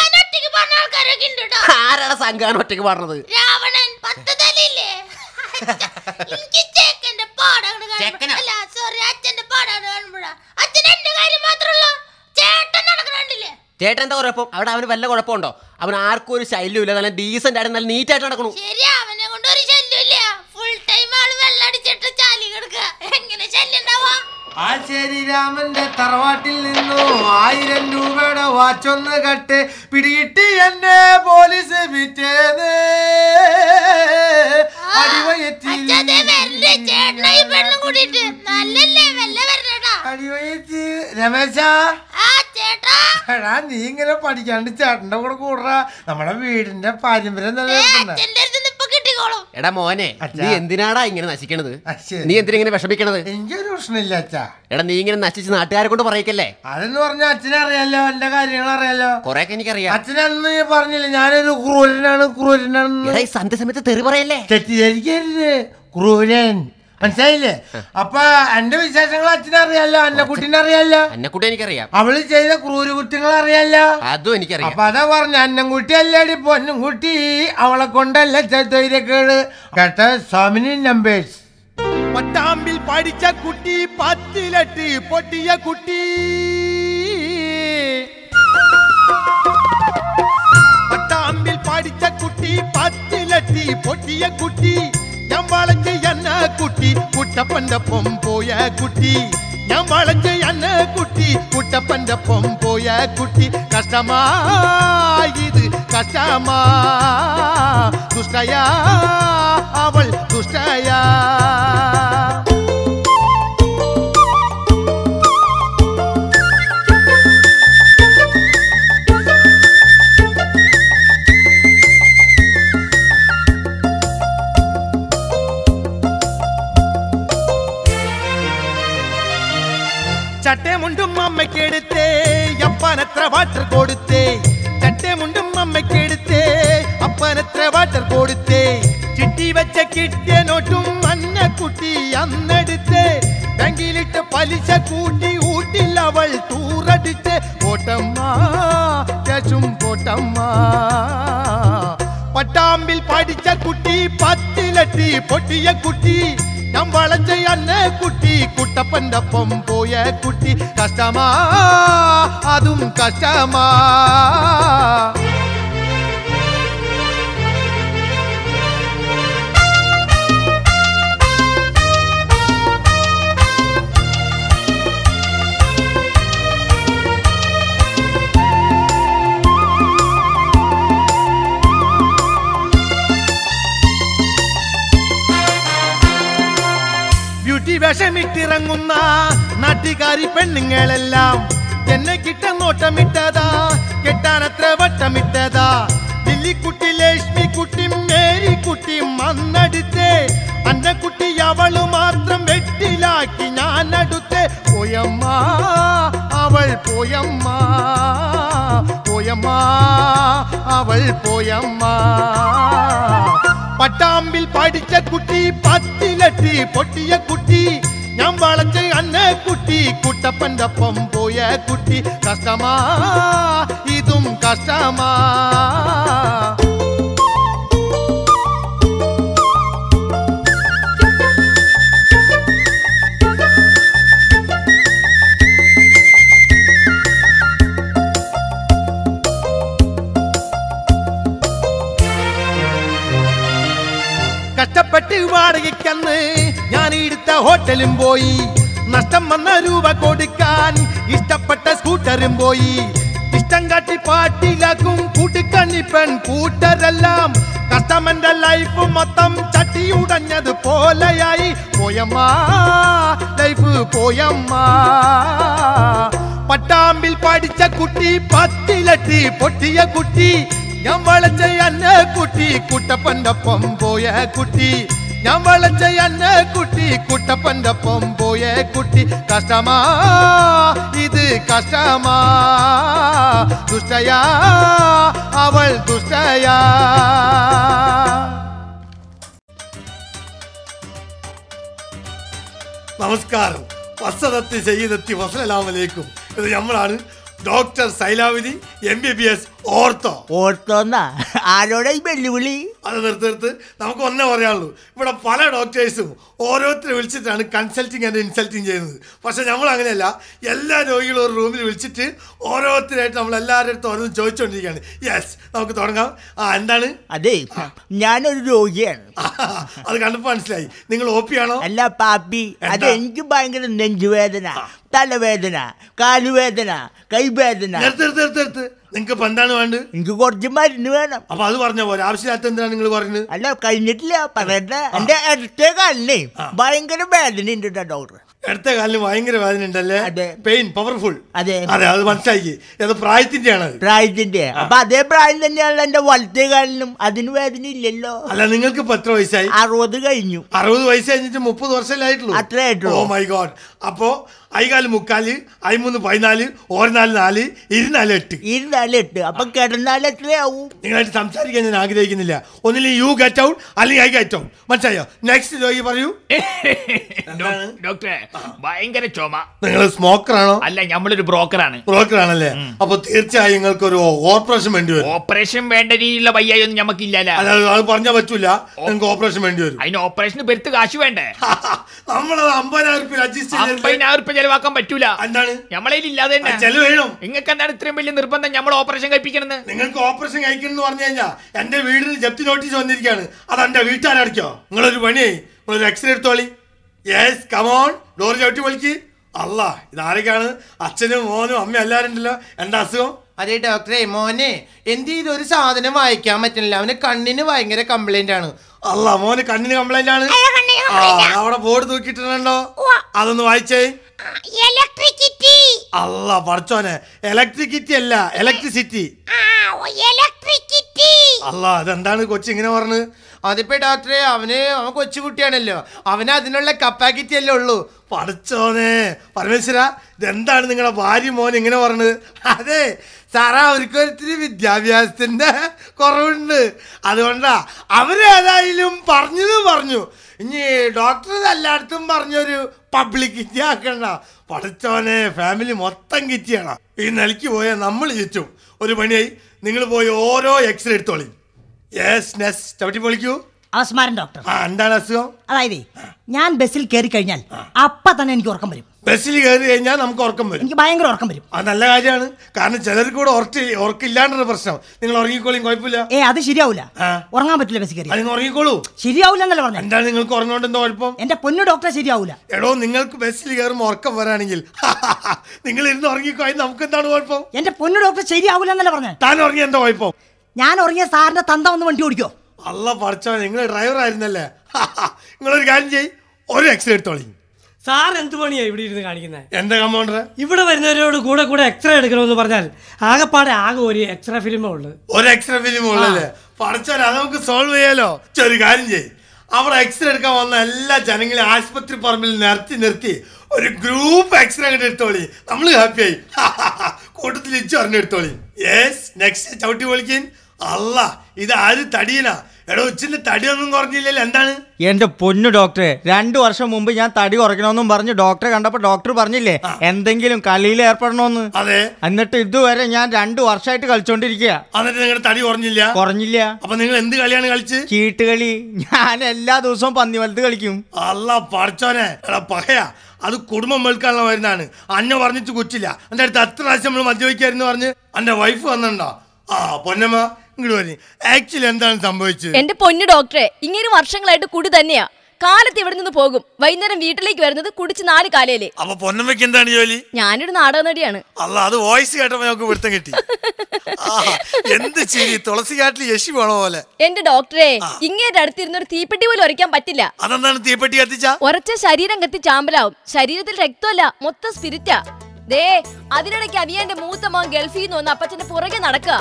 ആരാടാ സംഘാണ് ഒറ്റയ്ക്ക് പാടുന്നത്? രാവണൻ 10 തലയില്ലേ? ചേക്കന്റെ പാടാണ് അല്ല സോറി അച്ഛന്റെ പാടാണ് കാണുമ്പോഴാ. അച്ഛൻ എന്റെ കാര്യം മാത്രമല്ല ചേട്ടൻ നടക്കണില്ലേ? ചേട്ടൻ എന്താ കുഴപ്പം? അവിടെ അവന് വല്ല കുഴപ്പമുണ്ടോ? അവൻ ആർക്കും ഒരു ശല്യം ഇല്ല, നല്ല ഡീസന്റ് ആയിട്ട് നല്ല നീറ്റ് ആയിട്ട് നടക്കണു. ശരി, അവനെ കൊണ്ട് ഒരു ശല്യം ഇല്ല. ഫുൾ ടൈം ആള് വെള്ളടിച്ചിട്ട് ചാലി കിടക്കുക. എങ്ങനെ ശല്യം ഉണ്ടാവാ? ആ ശരി, രാമന്റെ തറവാട്ടിൽ നിന്നു 1000 രൂപയുടെ വാച്ചൊന്ന് കട്ട് പിടികിട്ടി എന്നെ പോലീസ് പിറ്റേന്ന് അടിവയറ്റി രമേശാ. എടാ നീ ഇങ്ങനെ പഠിക്കാണ്ട് ചേട്ടന്റെ കൂടെ കൂടറാ. നമ്മുടെ വീടിന്റെ പാരമ്പര്യം നിലനിർത്തുന്ന. എടാ മോനെ, നീ എന്തിനാടാ ഇങ്ങനെ നശിക്കണത്? നീ എന്തിനാ ഇങ്ങനെ വിഷമിക്കണത്? എനിക്കൊരു പ്രശ്നമില്ല അച്ഛാ. എടാ നീ ഇങ്ങനെ നശിച്ച് നാട്ടുകാരെ കൊണ്ട് പറയിക്കല്ലേ. അതെന്ന് പറഞ്ഞാൽ അച്ഛനെ അറിയാലോ, എന്റെ കാര്യങ്ങൾ അറിയാലോ. കൊറേയൊക്കെ എനിക്കറിയാം. അച്ഛനന്ന് പറഞ്ഞില്ല ഞാനൊരു ക്രൂരനാണ്. സന്ധ്യ സമയത്ത് തെറി പറയല്ലേ. തെറ്റിദ്ധരിക്കരുത്, ക്രൂരൻ. മനസ്സിലായില്ലേ? അപ്പൊ എന്റെ വിശേഷങ്ങൾ അച്ഛനറിയാലോ, അന്നക്കുട്ടിനെ അറിയാലോ. അന്നക്കുട്ടി എനിക്കറിയാം. അവള് ചെയ്ത ക്രൂര കുറ്റങ്ങൾ അറിയാലോ. അതും എനിക്കറിയാം. അപ്പൊ അതാ പറഞ്ഞ അന്നംകുട്ടി അല്ലേടി പൊന്നും കുട്ടി, അവളെ കൊണ്ടല്ല ധൈര്യക്കേട് കേട്ട. സ്വാമിനി നമ്പേഴ്സ്. പട്ടാമ്പിൽ പഠിച്ച കുട്ടി 10 പൊട്ടിയ കുട്ടി. പട്ടാമ്പിൽ പഠിച്ച കുട്ടി 10 പൊട്ടിയ കുട്ടി. ഞാൻ വളഞ്ഞ് എന്ന കുട്ടി കുട്ടപ്പന്റെ ഒപ്പം പോയ കുട്ടി. ഞാൻ വളഞ്ഞ് എന്ന കുട്ടി കുട്ടപ്പന്റെ ഒപ്പം പോയ കുട്ടി. കഷ്ടമായത് കഷ്ടമാ, ദുഷ്ടയാ അവൾ ദുഷ്ടയാ. ചട്ടമുണ്ടും അമ്മയ്ക്കെടുത്തേ അപ്പനത്ര വാട്ടർ കൊടുത്തേ ചട്ടമുണ്ടും അമ്മയ്ക്കെടുത്തേ അപ്പനത്ര വാട്ടർ കൊടുത്തേ ചിട്ടി വെച്ച കിട്ടിയ നോട്ടും മഞ്ഞക്കുട്ടി അന്നെടുത്തേ ബാങ്കിലിട്ട് പലിശ കൂട്ടി ഊട്ടിൽ അവൾ തൂറടിച്ച് പോട്ടമ്മ കേശും പോട്ടമ്മ പട്ടാമ്പിൽ പഠിച്ച കുട്ടി 10 ലട്ടി പൊട്ടിയ കുട്ടി ഞാൻ വളച്ച അന്ന കുട്ടി കുട്ടപ്പന്റെ ഒപ്പം പോയ കുട്ടി കഷ്ടമാ അതും കഷ്ടമാ ബ്യൂട്ടി വേഷമിട്ടിറങ്ങുന്ന നാട്ടുകാരി പെണ്ണുങ്ങളെല്ലാം എന്നെ കിട്ട നോട്ടമിട്ടതാ കെട്ടാനത്ര വട്ടമിട്ടതാ ലില്ലിക്കുട്ടി ലക്ഷ്മിക്കുട്ടി മേരിക്കുട്ടി മണ്ണടുത്തേ അന്ന കുട്ടി അവള് മാത്രം വെട്ടിലാക്കി ഞാൻ അടുത്തേ പോയമ്മ അവൾ പോയമ്മ പോയമ്മ അവൾ പോയമ്മ പട്ടാമ്പിൽ പഠിച്ച കുട്ടി 10 ലട്ടി പൊട്ടിയ കുട്ടി ഞാൻ വളച്ച അന്ന കുട്ടി കുട്ടപ്പന്റെ ഒപ്പം പോയ കുട്ടി കഷ്ടമാ ഇതും കഷ്ടമാ കഷ്ടപ്പെട്ട് വാടകയ്ക്കന്ന് ഞാൻ എടുത്ത ഹോട്ടലും പോയി നഷ്ടം വന്ന രൂപ കൊടുക്കാൻ ഇഷ്ടപ്പെട്ട സ്കൂട്ടറും പോയി ഇഷ്ടം കാട്ടി പാട്ടിലാക്കും കൂട്ടിക്കണ്ണി പെൺ കൂട്ടരെല്ലാം കസ്റ്റമന്റെ ലൈഫ് മൊത്തം ചട്ടിയുടഞ്ഞത് പോലെയായി പോയമ്മ ലൈഫ് പോയമ്മ പട്ടാമ്പിൽ പഠിച്ച കുട്ടി 10 ലട്ടി പൊട്ടിയ കുട്ടി ഞാൻ വളച്ച അന്ന കുട്ടി കുട്ടപ്പന്റെ ഒപ്പം പോയ കുട്ടി ഞാൻ വളച്ച അന്ന കുട്ടി കുട്ടപ്പന്റെ ഒപ്പം പോയ കുട്ടി കഷ്ടമാ ഇത് കഷ്ടമാ ദുഷ്ടയാ അവൾ ദുഷ്ടയാ നമസ്കാരം വസതത്തി ചെയ്തെത്തി വസലാമലേക്കും ഇത് നമ്മളാണ് ഡോക്ടർ സൈലാവതി MBBS ഓർത്തോ ഓർത്തോന്നാ ആരോടെ വെല്ലുവിളി അത് നിർത്ത് നമുക്ക് ഒന്നേ പറയാനുള്ളൂ ഇവിടെ പല ഡോക്ടേഴ്സും ഓരോരുത്തരെ വിളിച്ചിട്ടാണ് കൺസൾട്ടിങ് ആൻഡ് ഇൻസൾട്ടിങ് ചെയ്യുന്നത് പക്ഷെ നമ്മൾ അങ്ങനെയല്ല എല്ലാ രോഗികളും ഒരു റൂമിൽ വിളിച്ചിട്ട് ഓരോരുത്തരായിട്ട് നമ്മൾ എല്ലാവരുടെ അടുത്ത് ഓരോന്ന് ചോദിച്ചുകൊണ്ടിരിക്കുകയാണ് യെസ് നമുക്ക് തുടങ്ങാം എന്താണ് അതെ ഞാനൊരു രോഗിയാണ് അത് കണ്ടപ്പോ മനസ്സിലായി നിങ്ങൾ OP ആണോ അല്ല പാപ്പി അത് എനിക്ക് ഭയങ്കര നെഞ്ചുവേദന തലവേദന കാലുവേദന കൈവേദന നിങ്ങൾക്ക് ഇപ്പൊ എന്താണ് വേണ്ടത് എനിക്ക് കുറച്ച് മരുന്ന് വേണം അപ്പൊ അത് പറഞ്ഞ പോലെ ആവശ്യമില്ലാത്ത എന്താണ് നിങ്ങൾ പറഞ്ഞത് അല്ല കഴിഞ്ഞിട്ടില്ല പറയട്ടെ എന്റെ ഇടത്തെ കാലിന് ഭയങ്കര വേദന ഉണ്ട് ഡോക്ടർ ഇടത്ത കാലിന് ഭയങ്കര വേദന ഉണ്ടല്ലേ പെയിൻ പവർഫുൾ അതെ അതെ അത് മനസ്സിലാക്കി അത് പ്രായത്തിന്റെയാണ് പ്രായത്തിന്റെ അപ്പൊ അതേ പ്രായം തന്നെയാണല്ലോ എന്റെ വലത്തെ കാലിനും അതിന് വേദന ഇല്ലല്ലോ അല്ല നിങ്ങൾക്ക് ഇപ്പൊ എത്ര വയസ്സായി 60 കഴിഞ്ഞു 60 വയസ്സ് കഴിഞ്ഞിട്ട് 30 വർഷമായിട്ടുള്ളൂ അത്രേ ആയിട്ടുള്ളൂ ഓ മൈ ഗോഡ് അപ്പോ ഐകാല് 3 3 14 4 24 8 അപ്പൊ കിടന്നാൽ എത്രയാവും നിങ്ങളായിട്ട് സംസാരിക്കാൻ ഞാൻ ആഗ്രഹിക്കുന്നില്ല ഒന്നില്ലെങ്കിൽ യു ഗെറ്റ് ഔട്ട് അല്ലെങ്കിൽ ഐ ഗെറ്റ് ഔട്ട് മനസ്സിലായോ നെക്സ്റ്റ് രോഗി പറയൂ ഡോക്ടറെ ഭയങ്കര ചുമ നിങ്ങൾ സ്മോക്കർ ആണോ അല്ല നമ്മളൊരു ബ്രോക്കറാണ് ബ്രോക്കറാണല്ലേ അപ്പൊ തീർച്ചയായും നിങ്ങൾക്ക് ഒരു ഓപ്പറേഷൻ വേണ്ടി വരും ഓപ്പറേഷൻ വേണ്ട രീതിയിലുള്ള വയ്യൊന്നും നമുക്കില്ലല്ലോ അത് പറഞ്ഞാൽ പറ്റൂല നിങ്ങൾക്ക് ഓപ്പറേഷൻ വേണ്ടി വരും അതിന് ഓപ്പറേഷന് പെരുത്ത് കാശ് വേണ്ടേ നമ്മളത് 50,000 അഡ്ജസ്റ്റ് 50,000 ചെലവാക്കാൻ പറ്റൂല എന്താണ് നമ്മളെ ഇല്ലാതെ ചെലവ് വേണം നിങ്ങൾക്ക് എന്താണ് ഇത്രയും വലിയ നിർബന്ധം നമ്മൾ ഓപ്പറേഷൻ കഴിപ്പിക്കണമെന്ന് നിങ്ങൾക്ക് ഓപ്പറേഷൻ കഴിക്കണം എന്ന് പറഞ്ഞു കഴിഞ്ഞാൽ എന്റെ വീടിന് ജപ്തി നോട്ടീസ് വന്നിരിക്കുകയാണ് അത് എന്റെ വീട്ടുകാരടിക്കോ നിങ്ങളൊരു പണിയായി നിങ്ങളൊരു എക്സ്റേ എടുത്തോളി യെസ് കമോൺ ഡോർ ചവിട്ടി വിളിക്ക് അല്ല ഇതാരൊക്കെയാണ് അച്ഛനും മോനും അമ്മയും എല്ലാവരും ഉണ്ടല്ലോ എന്താ അസുഖം അതെ ഡോക്ടറെ മോനെ എന്ത് ചെയ്തൊരു സാധനം വായിക്കാൻ പറ്റുന്നില്ല അവന് കണ്ണിന് ഭയങ്കര കംപ്ലൈന്റ് ആണ് അല്ല മോന് കണ്ണിന് കംപ്ലൈന്റ് ആണ് അവിടെ ബോർഡ് തൂക്കിയിട്ടുണ്ടോ അതൊന്ന് വായിച്ചേ ഇലക്ട്രിസിറ്റി അല്ല പഠിച്ചോനെ ഇലക്ട്രിസിറ്റി അല്ല ഇലക്ട്രിസിറ്റി ഇലക്ട്രിസിറ്റി അല്ല അതെന്താണ് കൊച്ചി ഇങ്ങനെ പറഞ്ഞത് അതിപ്പോ ഡോക്ടറെ അവൻ കൊച്ചുകുട്ടിയാണല്ലോ, അവന് അതിനുള്ള കപ്പാസിറ്റി അല്ലേ ഉള്ളൂ. പഠിച്ചോനെ പരമേശ്വര, ഇതെന്താണ് നിങ്ങളുടെ ഭാര്യ മോൻ ഇങ്ങനെ പറഞ്ഞത്? അതെ സാറാ, അവർക്കൊരിത്തിരി വിദ്യാഭ്യാസത്തിന്റെ കുറവുണ്ട്, അതുകൊണ്ടാ അവരേതായാലും പറഞ്ഞു. ഇനി ഡോക്ടർ എല്ലായിടത്തും പറഞ്ഞൊരു പബ്ലിക്കിറ്റി ആക്കണ്ട. പഠിച്ചോനെ ഫാമിലി മൊത്തം കിറ്റിയാണ്. ഈ നിലയ്ക്ക് പോയാൽ നമ്മൾ ചുറ്റും. ഒരു പണിയായി, നിങ്ങൾ പോയി ഓരോ എക്സ്റേ എടുത്തോളി. ചവിട്ടി പൊളിക്കൂ. അവസ്മാരൻ ഡോക്ടർ, എന്താണ് അസുഖം? അതായത് ഞാൻ ബസ്സിൽ കയറി കഴിഞ്ഞാൽ അപ്പ തന്നെ എനിക്ക് ഉറക്കം വരും. ബസ്സിൽ കയറി കഴിഞ്ഞാൽ നമുക്ക് ഉറക്കം വരും? എനിക്ക് ഭയങ്കര ഉറക്കം വരും. അത് നല്ല കാര്യമാണ്, കാരണം ചിലർക്ക് കൂടെ ഉറക്കില്ലാണ്ടൊരു പ്രശ്നം. നിങ്ങൾ ഉറങ്ങിക്കോളിയും, കുഴപ്പമില്ല. അത് ശരിയാവൂല, ഉറങ്ങാൻ പറ്റില്ല ബസ്സിൽ കയറി. നിങ്ങൾ ഉറങ്ങിക്കോളൂ. ശരിയാവൂല എന്നല്ല പറഞ്ഞു. എന്താണ് നിങ്ങൾക്ക് ഉറങ്ങോണ്ട് എന്തോ കുഴപ്പം? എന്റെ പൊന്നു ഡോക്ടറെ ശരിയാവൂല. എടോ, നിങ്ങൾക്ക് ബസ്സിൽ കയറുമ്പോൾ ഉറക്കം വരാണെങ്കിൽ നിങ്ങൾ ഇരുന്ന് ഉറങ്ങിക്കോ, നമുക്ക് എന്താണ് കുഴപ്പം? എന്റെ പൊന്നു ഡോക്ടർ ശരിയാവൂല എന്നല്ല പറഞ്ഞു. താൻ ഉറങ്ങിയ എന്താ കുഴപ്പം? ഞാൻ ഉറങ്ങിയ സാറിന്റെ തന്ത ഒന്ന് വണ്ടി ഓടിക്കോ. അല്ല പഠിച്ചോ, നിങ്ങൾ ഡ്രൈവർ ആയിരുന്നല്ലേ. നിങ്ങളൊരു കാര്യം ചെയ്യ്, ഒരു എക്സ്റേ എടുത്തോളി. സാർ എന്ത് പണിയാ ഇവിടെ ഇരുന്ന് കാണിക്കുന്നത്? എന്താ കമ്പൗണ്ടർ? ഇവിടെ വരുന്നവരോട് കൂടെ എക്സ്റേ എടുക്കണമെന്ന് പറഞ്ഞാൽ ആകെ ഒരു എക്സ്റേ ഫിലിമേ ഉള്ളു. ഒരു എക്സ്റേ ഫിലിം ഉള്ളല്ലേ? പഠിച്ചോനെ, അത് നമുക്ക് സോൾവ് ചെയ്യാലോ. ഒരു കാര്യം ചെയ്യ്, അവിടെ എക്സ്റേ എടുക്കാൻ വന്ന എല്ലാ ജനങ്ങളെ ആശുപത്രി പറമ്പിൽ നിർത്തി ഒരു ഗ്രൂപ്പ് എക്സ്റേ അങ്ങോട്ട് എടുത്തോളി. നമ്മൾ ഹാപ്പിയായി. കൂട്ടത്തിൽ ഇച്ചറിഞ്ഞെടുത്തോളി. നെക്സ്റ്റ് ചവിട്ടി പൊളിക്കാൻ. അല്ല, ഇത് ആര് തടിയനാ? എടോ, ഉച്ചിന്റെ തടിയൊന്നും കുറഞ്ഞില്ലല്ലോ, എന്താണ്? എന്റെ പൊന്നു ഡോക്ടറെ, 2 വർഷം മുമ്പ് ഞാൻ തടി കുറയ്ക്കണമെന്നും പറഞ്ഞു ഡോക്ടറെ കണ്ടപ്പോ ഡോക്ടർ പറഞ്ഞില്ലേ എന്തെങ്കിലും കളിയിൽ ഏർപ്പെടണമെന്ന്. അതെ. എന്നിട്ട് ഇതുവരെ ഞാൻ 2 വർഷമായിട്ട് കളിച്ചോണ്ടിരിക്കുക. എന്നിട്ട് നിങ്ങളുടെ തടി കുറഞ്ഞില്ല? അപ്പൊ നിങ്ങൾ എന്ത് കളിയാണ് കളിച്ച്? ചീട്ടുകളി. ഞാൻ എല്ലാ ദിവസവും പന്നി വലുത് കളിക്കും. അല്ല പഠിച്ചോനെ, എടാ പകയാ, അത് കുടുംബം വെളുക്കാനുള്ള വരുന്നതാണ്. അന്ന പറഞ്ഞിട്ട് കൊച്ചില്ല. എന്റെ അടുത്ത് 10 പ്രാവശ്യം നമ്മൾ മദ്യപിക്കായിരുന്നു പറഞ്ഞ് എന്റെ വൈഫ് വന്നിട്ടുണ്ടോ? പൊന്നമ്മ ഇങ്ങോട്ട് പറഞ്ഞു. ആക്ച്വലി എന്താണ് സംഭവിച്ചത്? എന്റെ പൊന്നു ഡോക്ടറെ, ഇങ്ങനെ വർഷങ്ങളായിട്ട് കുടി തന്നെയാ. കാലത്ത് ഇവിടെ നിന്ന് പോകും, വൈകുന്നേരം വീട്ടിലേക്ക് വരുന്നത് കുടിച്ച് 4 കാലയില്. അപ്പൊ പൊന്നമ്മയ്ക്ക് എന്താണ് ജോലി? ഞാനൊരു നാടക നടിയാണ്. അല്ല, അത് വോയിസ് കേട്ടപ്പോ നമുക്ക് പിടുത്തം കിട്ടി. എന്ത് ശരി, തുളസിക്കാട്ടിൽ യശി പോണ പോലെ. എന്റെ ഡോക്ടറെ, ഇങ്ങനെ അടുത്തിരുന്ന ഒരു തീപ്പെട്ടി പോലും ഉരയ്ക്കാൻ പറ്റില്ല. അതെന്താണ് തീപ്പെട്ടി കത്തിച്ച? ഉറച്ച ശരീരം കത്തി ചാമ്പലാവും. ശരീരത്തിൽ രക്തമല്ല, മൊത്തം സ്പിരിറ്റാ. ദേ, അതിനിടയ്ക്ക് അനിയന്റെ മൂത്ത മോൻ ഗൾഫിൽ നിന്ന് വന്ന് അപ്പച്ചന്റെ പുറകെ നടക്കുക.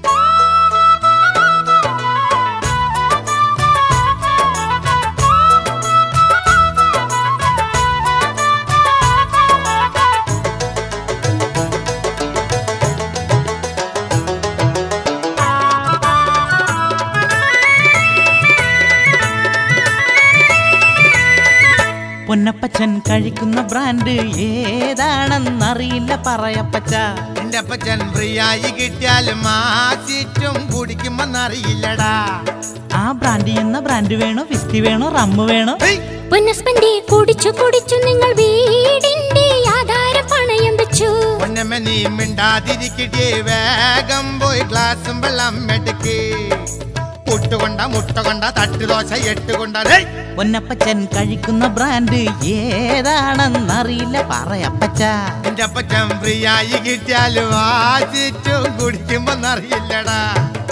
പൊന്നപ്പച്ചൻ കഴിക്കുന്ന ബ്രാൻഡ് ഏതാണെന്നറിയില്ല പറയപ്പച്ച. എന്റെ അപ്പച്ചൻ ഫ്രീയായി കിട്ടിയാലും ആസിറ്റും കുടിക്കുമെന്നറിയില്ലടാ. ആ ബ്രാൻഡ് എന്ന ബ്രാൻഡ് വേണോ, വിസ്കി വേണോ, റമ്മ് വേണോ? പൊന്നസ്പന്തി കുടിച്ചു നിങ്ങൾ വീടിന്റെ ആധാരം പണയം വെച്ചു. പൊന്നമ്മ നീ മിണ്ടാതിരിക്കട്ടെ, വേഗം പോയി ഗ്ലാസും വെള്ളം എടുക്ക്. പുട്ടുകൊണ്ട മുട്ടകൊണ്ട തട്ടുദോശ 8 കൊണ്ട. പൊന്നപ്പച്ചൻ കഴിക്കുന്ന ബ്രാൻഡ് ഏതാണെന്നറിയില്ല പറയപ്പച്ച. എന്റെ അപ്പച്ചൻ ഫ്രീ ആയി കിട്ടിയാലും ആസിറ്റും കുടിക്കുമെന്നറിയില്ലടാ.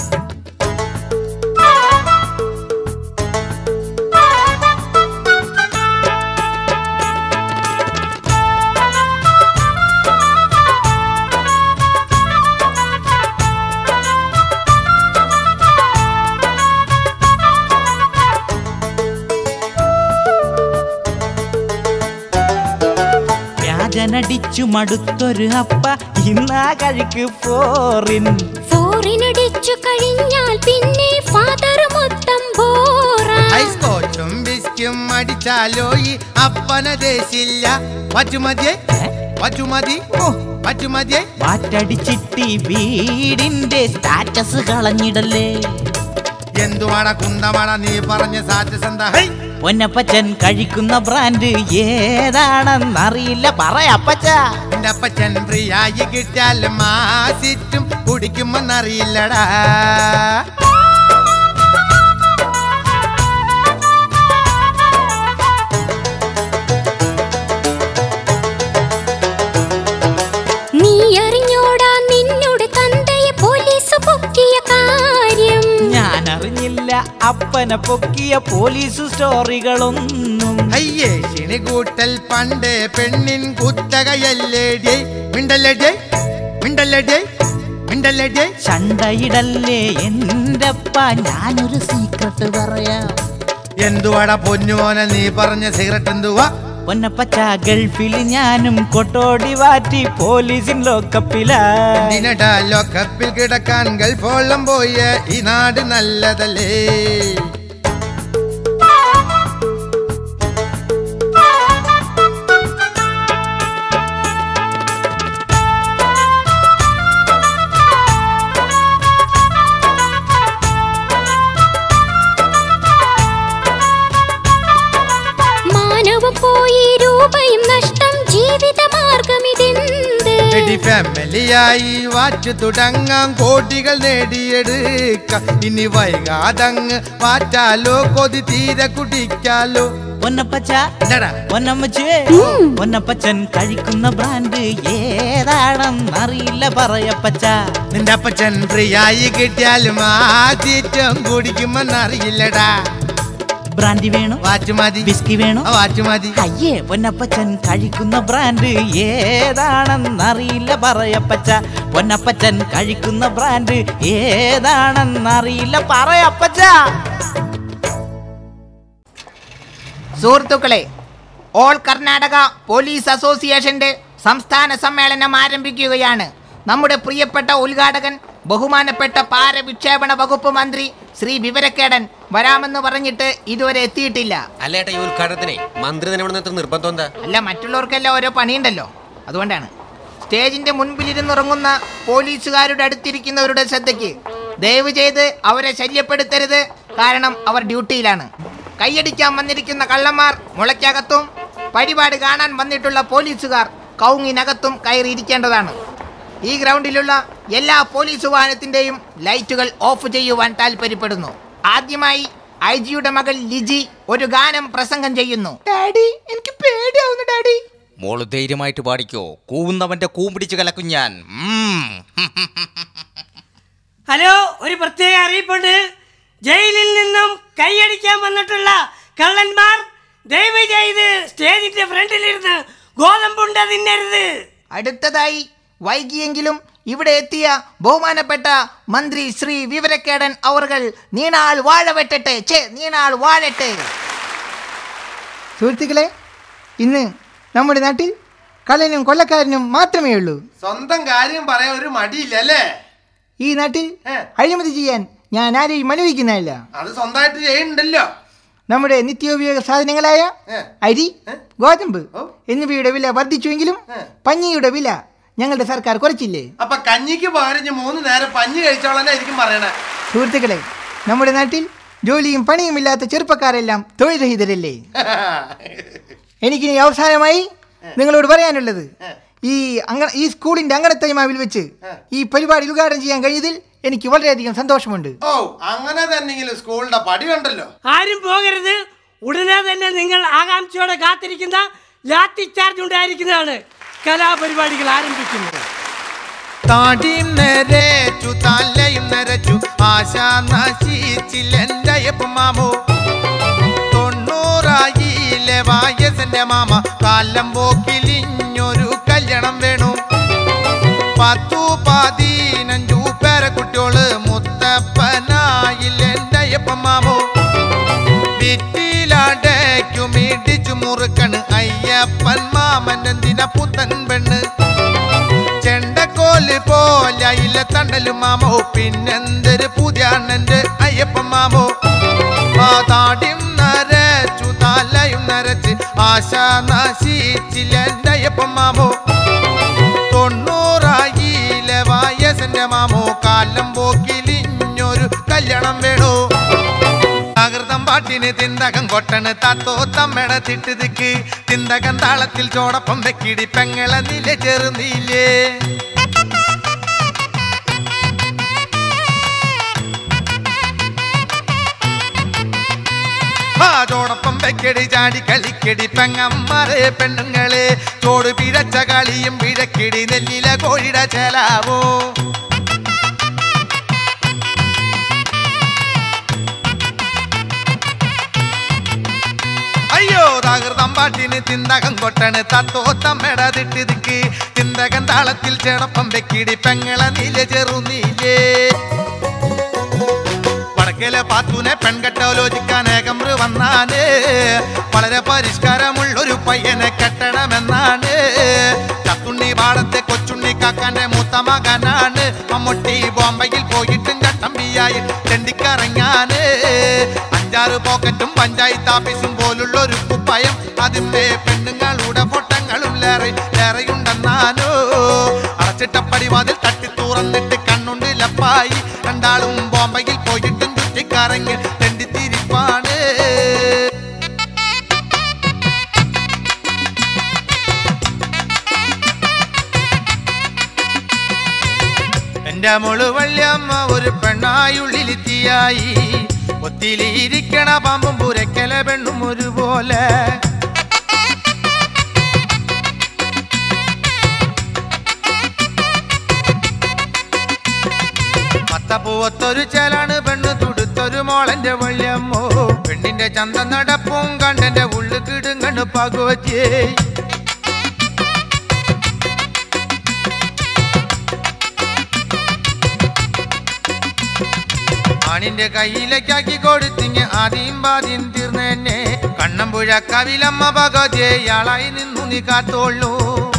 ജനടിച്ചു മടുത്തൊരു അപ്പ ഇന്നാ കഴിക്ക് ഫോറിനടിച്ചു കഴിഞ്ഞാൽ പിന്നെ ഫാദർ മൊത്തം ബോറാ. ഐസ്കോച്ചും ബിസ്കും അടിച്ചാലോ ഈ അപ്പന ദേശില്ല. പറ്റുമതി വാറ്റടിച്ചിട്ടി വീടിന്റെ സ്റ്റാറ്റസ് കളഞ്ഞിടല്ലേ. എന്തുവാടാ കുന്തമാടാ നീ പറഞ്ഞ സ്റ്റാറ്റസ് എന്താ? പൊന്നപ്പച്ചൻ കഴിക്കുന്ന ബ്രാൻഡ് ഏതാണെന്നറിയില്ല പറയപ്പച്ച. എന്റെ അപ്പച്ചൻ ഫ്രീ ആയി കിട്ടിയാലും ആസിറ്റും കുടിക്കുമെന്നറിയില്ലടാ. നീ അറിഞ്ഞോടാ നിന്നോട് തന്തയെ പോലീസ് പൊക്കിയ കാര്യം? ഞാൻ അറിഞ്ഞില്ല അപ്പനെ പൊക്കിയ പോലീസ് സ്റ്റോറികളൊന്നും. അയ്യേ ശിണികൂട്ടൽ പണ്ട് പെണ്ണിൻ കുത്തകയല്ലേടേ. മിണ്ടല്ലേ ചണ്ടയിടല്ലേ പൊന്നുരപ്പ ഞാനൊരു സീക്രട്ട് പറയാം. എന്തുവാടാ പൊന്നുമോനെ നീ പറഞ്ഞ സിഗരറ്റ് എന്തുവാ? പൊന്നപ്പച്ച ഗൾഫിൽ ഞാനും കൊട്ടോടി വാറ്റി പോലീസിൻ ലോക്കപ്പിലാ. നിനടാ ലോക്കപ്പിൽ കിടക്കാൻ ഗൾഫോളം പോയ ഈ നാട് നല്ലതല്ലേ? പോയി രൂപയും നഷ്ടം ജീവിതമാർഗമിതെന്ത്? ഫാമിലിയായി വാറ്റ് തുടങ്ങാം, കോടികൾ നേടിയെടുക്കാം. ഇനി വൈകാതങ്ങ് വാറ്റാലോ, കൊതി തീരെ കുടിക്കാലോ. പൊന്നപ്പച്ച പൊന്നമ്മച്ചേ, പൊന്നപ്പച്ചൻ കഴിക്കുന്ന ബ്രാൻഡ് ഏതാണെന്നറിയില്ല പറയപ്പച്ച. നിന്റെ അപ്പച്ചൻ ഫ്രീ ആയി കിട്ടിയാലും ആ തീറ്റം കുടിക്കുമെന്നറിയില്ലടാ. ബ്രാൻഡി വേണോ? വാറ്റ് മതി. വിസ്കി വേണോ? വാറ്റ് മതി. അയ്യേ പൊന്നപ്പച്ചൻ കഴിക്കുന്ന ബ്രാൻഡ് ഏതാണെന്നറിയില്ല പറയപ്പച്ച. പൊന്നപ്പച്ചൻ കഴിക്കുന്ന ബ്രാൻഡ് ഏതാണെന്നറിയില്ല പറയപ്പച്ച. സുഹൃത്തുക്കളെ, ഓൾ കർണാടക പോലീസ് അസോസിയേഷന്റെ സംസ്ഥാന സമ്മേളനം ആരംഭിക്കുകയാണ്. നമ്മുടെ പ്രിയപ്പെട്ട ഉദ്ഘാടകൻ ബഹുമാനപ്പെട്ട പാരവിക്ഷേപണ വകുപ്പ് മന്ത്രി ശ്രീ വിവരക്കേടൻ വരാമെന്ന് പറഞ്ഞിട്ട് ഇതുവരെ എത്തിയിട്ടില്ല. അല്ലേട്ടാ, ഈ ഉദ്ഘാടനത്തിനെ മന്ത്രി തന്നെ നിർബന്ധം എന്താ? അല്ല, മറ്റുള്ളവർക്കെല്ലാം ഓരോ പണിയുണ്ടല്ലോ, അതുകൊണ്ടാണ്. സ്റ്റേജിന്റെ മുൻപിലിരുന്നുറങ്ങുന്ന പോലീസുകാരുടെ അടുത്തിരിക്കുന്നവരുടെ ശ്രദ്ധയ്ക്ക് ദയവ് ചെയ്ത് അവരെ ശല്യപ്പെടുത്തരുത്. കാരണം അവർ ഡ്യൂട്ടിയിലാണ്. കൈയടിക്കാൻ വന്നിരിക്കുന്ന കള്ളന്മാർ മുളയ്ക്കകത്തും പരിപാടി കാണാൻ വന്നിട്ടുള്ള പോലീസുകാർ കൗങ്ങിനകത്തും കയറിയിരിക്കേണ്ടതാണ്. ഈ ഗ്രൗണ്ടിലുള്ള എല്ലാ പോലീസ് വാഹനത്തിന്റെയും ലൈറ്റുകൾ ഓഫ് ചെയ്യുവാൻ താല്പര്യപ്പെടുന്നു. ആദ്യമായി ഐജിയുടെ മകൾ ലിജി ഒരു ഗാനം പ്രസംഗം ചെയ്യുന്നു. ഡാഡി, എനിക്ക് പേടിയാവുന്നു ഡാഡി. മോള് ധൈര്യമായിട്ട് പാടിക്കോ, കൂവുന്നവന്റെ കൂമ്പിടിച്ച് കലക്കും ഞാൻ. ഹലോ, ഒരു പ്രത്യേക അറിയിപ്പുണ്ട്. ജയിലിൽ നിന്നും കൈയടിക്കാൻ വന്നിട്ടുള്ള കള്ളന്മാർ ദയവ് ചെയ്ത് സ്റ്റേജിന്റെ ഫ്രണ്ടിലിരുന്ന് ഗോതമ്പുണ്ട തിന്നരുത്. അടുത്തതായി വൈകിയെങ്കിലും ഇവിടെ എത്തിയ ബഹുമാനപ്പെട്ട മന്ത്രി ശ്രീ വിവരക്കേടൻ അവർകൾ നീണാൾ വാഴ വെട്ടട്ടെ. നീണാൾ വാഴട്ടെ. സുഹൃത്തുക്കളെ, ഇന്ന് നമ്മുടെ നാട്ടിൽ കള്ളനും കൊള്ളക്കാരനും മാത്രമേ ഉള്ളൂ. സ്വന്തം കാര്യം പറയാൻ ഒരു മടിയില്ലല്ലേ? ഈ നാട്ടിൽ അഴിമതി ചെയ്യാൻ ഞാൻ ആരെയും അനുവദിക്കുന്നതല്ല. അത് സ്വന്തമായിട്ട് ചെയ്യുന്നുണ്ടല്ലോ. നമ്മുടെ നിത്യോപയോഗ സാധനങ്ങളായ അരി, ഗോതമ്പ് എന്നിവയുടെ വില വർദ്ധിച്ചുവെങ്കിലും പഞ്ഞിയുടെ വില ഞങ്ങളുടെ സർക്കാർ കുറച്ചില്ലേ? അപ്പൊ കഞ്ഞിക്ക് പകരം 3 നേരം പഞ്ഞി കഴിച്ചോളാനായിരിക്കും പറയണേ. സുഹൃത്തുക്കളെ, നമ്മുടെ നാട്ടിൽ ജോലിയും പണിയുമില്ലാത്ത ചെറുപ്പക്കാരെല്ലാം തൊഴിൽ രഹിതരല്ലേ? എനിക്കിനി അവസാനമായി നിങ്ങളോട് പറയാനുള്ളത്, ഈ സ്കൂളിന്റെ അങ്കണത്തൈമാവിൽ വെച്ച് ഈ പരിപാടി ഉദ്ഘാടനം ചെയ്യാൻ കഴിഞ്ഞതിൽ എനിക്ക് വളരെയധികം സന്തോഷമുണ്ട്. ഓ, അങ്ങനെ തന്നെങ്കിലും സ്കൂളിന്റെ പടി കണ്ടല്ലോ. ആരും പോകരുത്. ഉടനെ തന്നെ നിങ്ങൾ ആകാംക്ഷയോടെ കാത്തിരിക്കുന്ന ലാത്തി ചാർജ് ഉണ്ടായിരിക്കുന്നതാണ്. കലാപരിപാടികൾ ആരംഭിക്കുന്നത്. താടിയും നരച്ചു തലയും നരച്ചു ആശ നശിച്ചില്ലെന്റെ മാമോ. 90 വയസ്സിന്റെ മാമ കാലം പോക്കിലിഞ്ഞൊരു കല്യാണം വേണു. 10-15 പേരക്കുട്ടിയോള് മുത്തപ്പനായില്ലെന്റെ മാമോ. വിറ്റിലടയ്ക്കും ഇടിച്ചു മുറുക്കണ് അയ്യപ്പൻ മാമൻ എന്തിന പുത്തൻ പെണ്ണ്. ചെണ്ടക്കോല് പോലയില്ല തണ്ടലും മാമോ. പിന്നെന്തൊരു പുതിയ അണ്ണന്റെ അയ്യപ്പൻ മാമോ. ആ താടിയും നരച്ചു തലയും നരച്ച് ആശ നശിച്ചില്ലെന്റെ അയ്യപ്പൻ മാമോ. 90 വയസ്സിന്റെ മാമോ കാലം പോക്കിലിഞ്ഞൊരു കല്യാണം വേണോ. ആകൃതം പാട്ടിന് തിന്തകം കൊട്ടണ് താത്തോ തമ്മട തിട്ടുതിക്ക്. തിന്തകം താളത്തിൽ ചോടപ്പം വെക്കിടി പെങ്ങള നില ചെറുനീലേ. ചോടൊപ്പം വെക്കടി ചാടി കളിക്കടി പെങ്ങന്മാരെ പെണ്ണുങ്ങളെ. ചോട് പിഴച്ച കളിയും പിഴക്കിടി നെല്ലില കോഴിട ചെലാവോ. അയ്യോ താകൃതം പാട്ടിന് തിന്തകം കൊട്ടണ് തത്തോ തമ്മട തിട്ടുതിക്ക്. തിന്തകം താളത്തിൽ ചേടൊപ്പം വെക്കിടി പെങ്ങള നീല ചെറുനീലേ. ഒരിക്കലെ പാത്തൂനെ പെൺകെട്ടോലോചിക്കാൻ ഏകമ്ര വന്നാണ്. വളരെ പരിഷ്കാരമുള്ളൊരു പയ്യനെ കെട്ടണമെന്നാണ്. ചത്തുണ്ണി പാടത്തെ കൊച്ചുണ്ണി കാക്കാന്റെ മൂത്ത മകനാണ്. മമ്മൂട്ടി ബോംബെയിൽ പോയിട്ടും ചട്ടമ്പിയായി ചെണ്ടിക്കറങ്ങാന്. 5-6 പോക്കറ്റും പഞ്ചായത്ത് ഓഫീസും പോലുള്ളൊരു കുപ്പായം, അതിന്റെ പെണ്ണുങ്ങളുടെ ഫോട്ടങ്ങളും ലേറെയുണ്ടെന്നാനോ. അടച്ചിട്ടപ്പടി വാതിൽ തട്ടി തുറന്നിട്ട് കണ്ണുണ്ട് ലപ്പായി. രണ്ടാളും ബോംബെയിൽ പോയിട്ടും ചുറ്റിക്കറങ്ങി തെണ്ടിത്തിരിപ്പാണ്. എന്റെ മോള് വല്യമ്മ ഒരു പെണ്ണായുള്ളിലെത്തിയായി. ഒത്തിലിരിക്കണ പാമ്പും പുരക്കല പെണ്ണും ഒരുപോലെ. മത്തപ്പൂവത്തൊരു ചേലാണ് പെണ്ണ് തുടുത്തൊരു മോളന്റെ വല്യമ്മോ. പെണ്ണിന്റെ ചന്ത നടപ്പും കണ്ടെന്റെ ഉള്ളു കിടുങ്ങണ് പകുവച്ചേ. ആണിന്റെ കയ്യിലേക്കാക്കി കൊടുത്തിങ് ആദ്യം പാദ്യം തീർന്നെന്നെ. കണ്ണമ്പുഴ കവിലമ്മ പകജയാളായി നിന്നു നീ കാത്തോളൂ.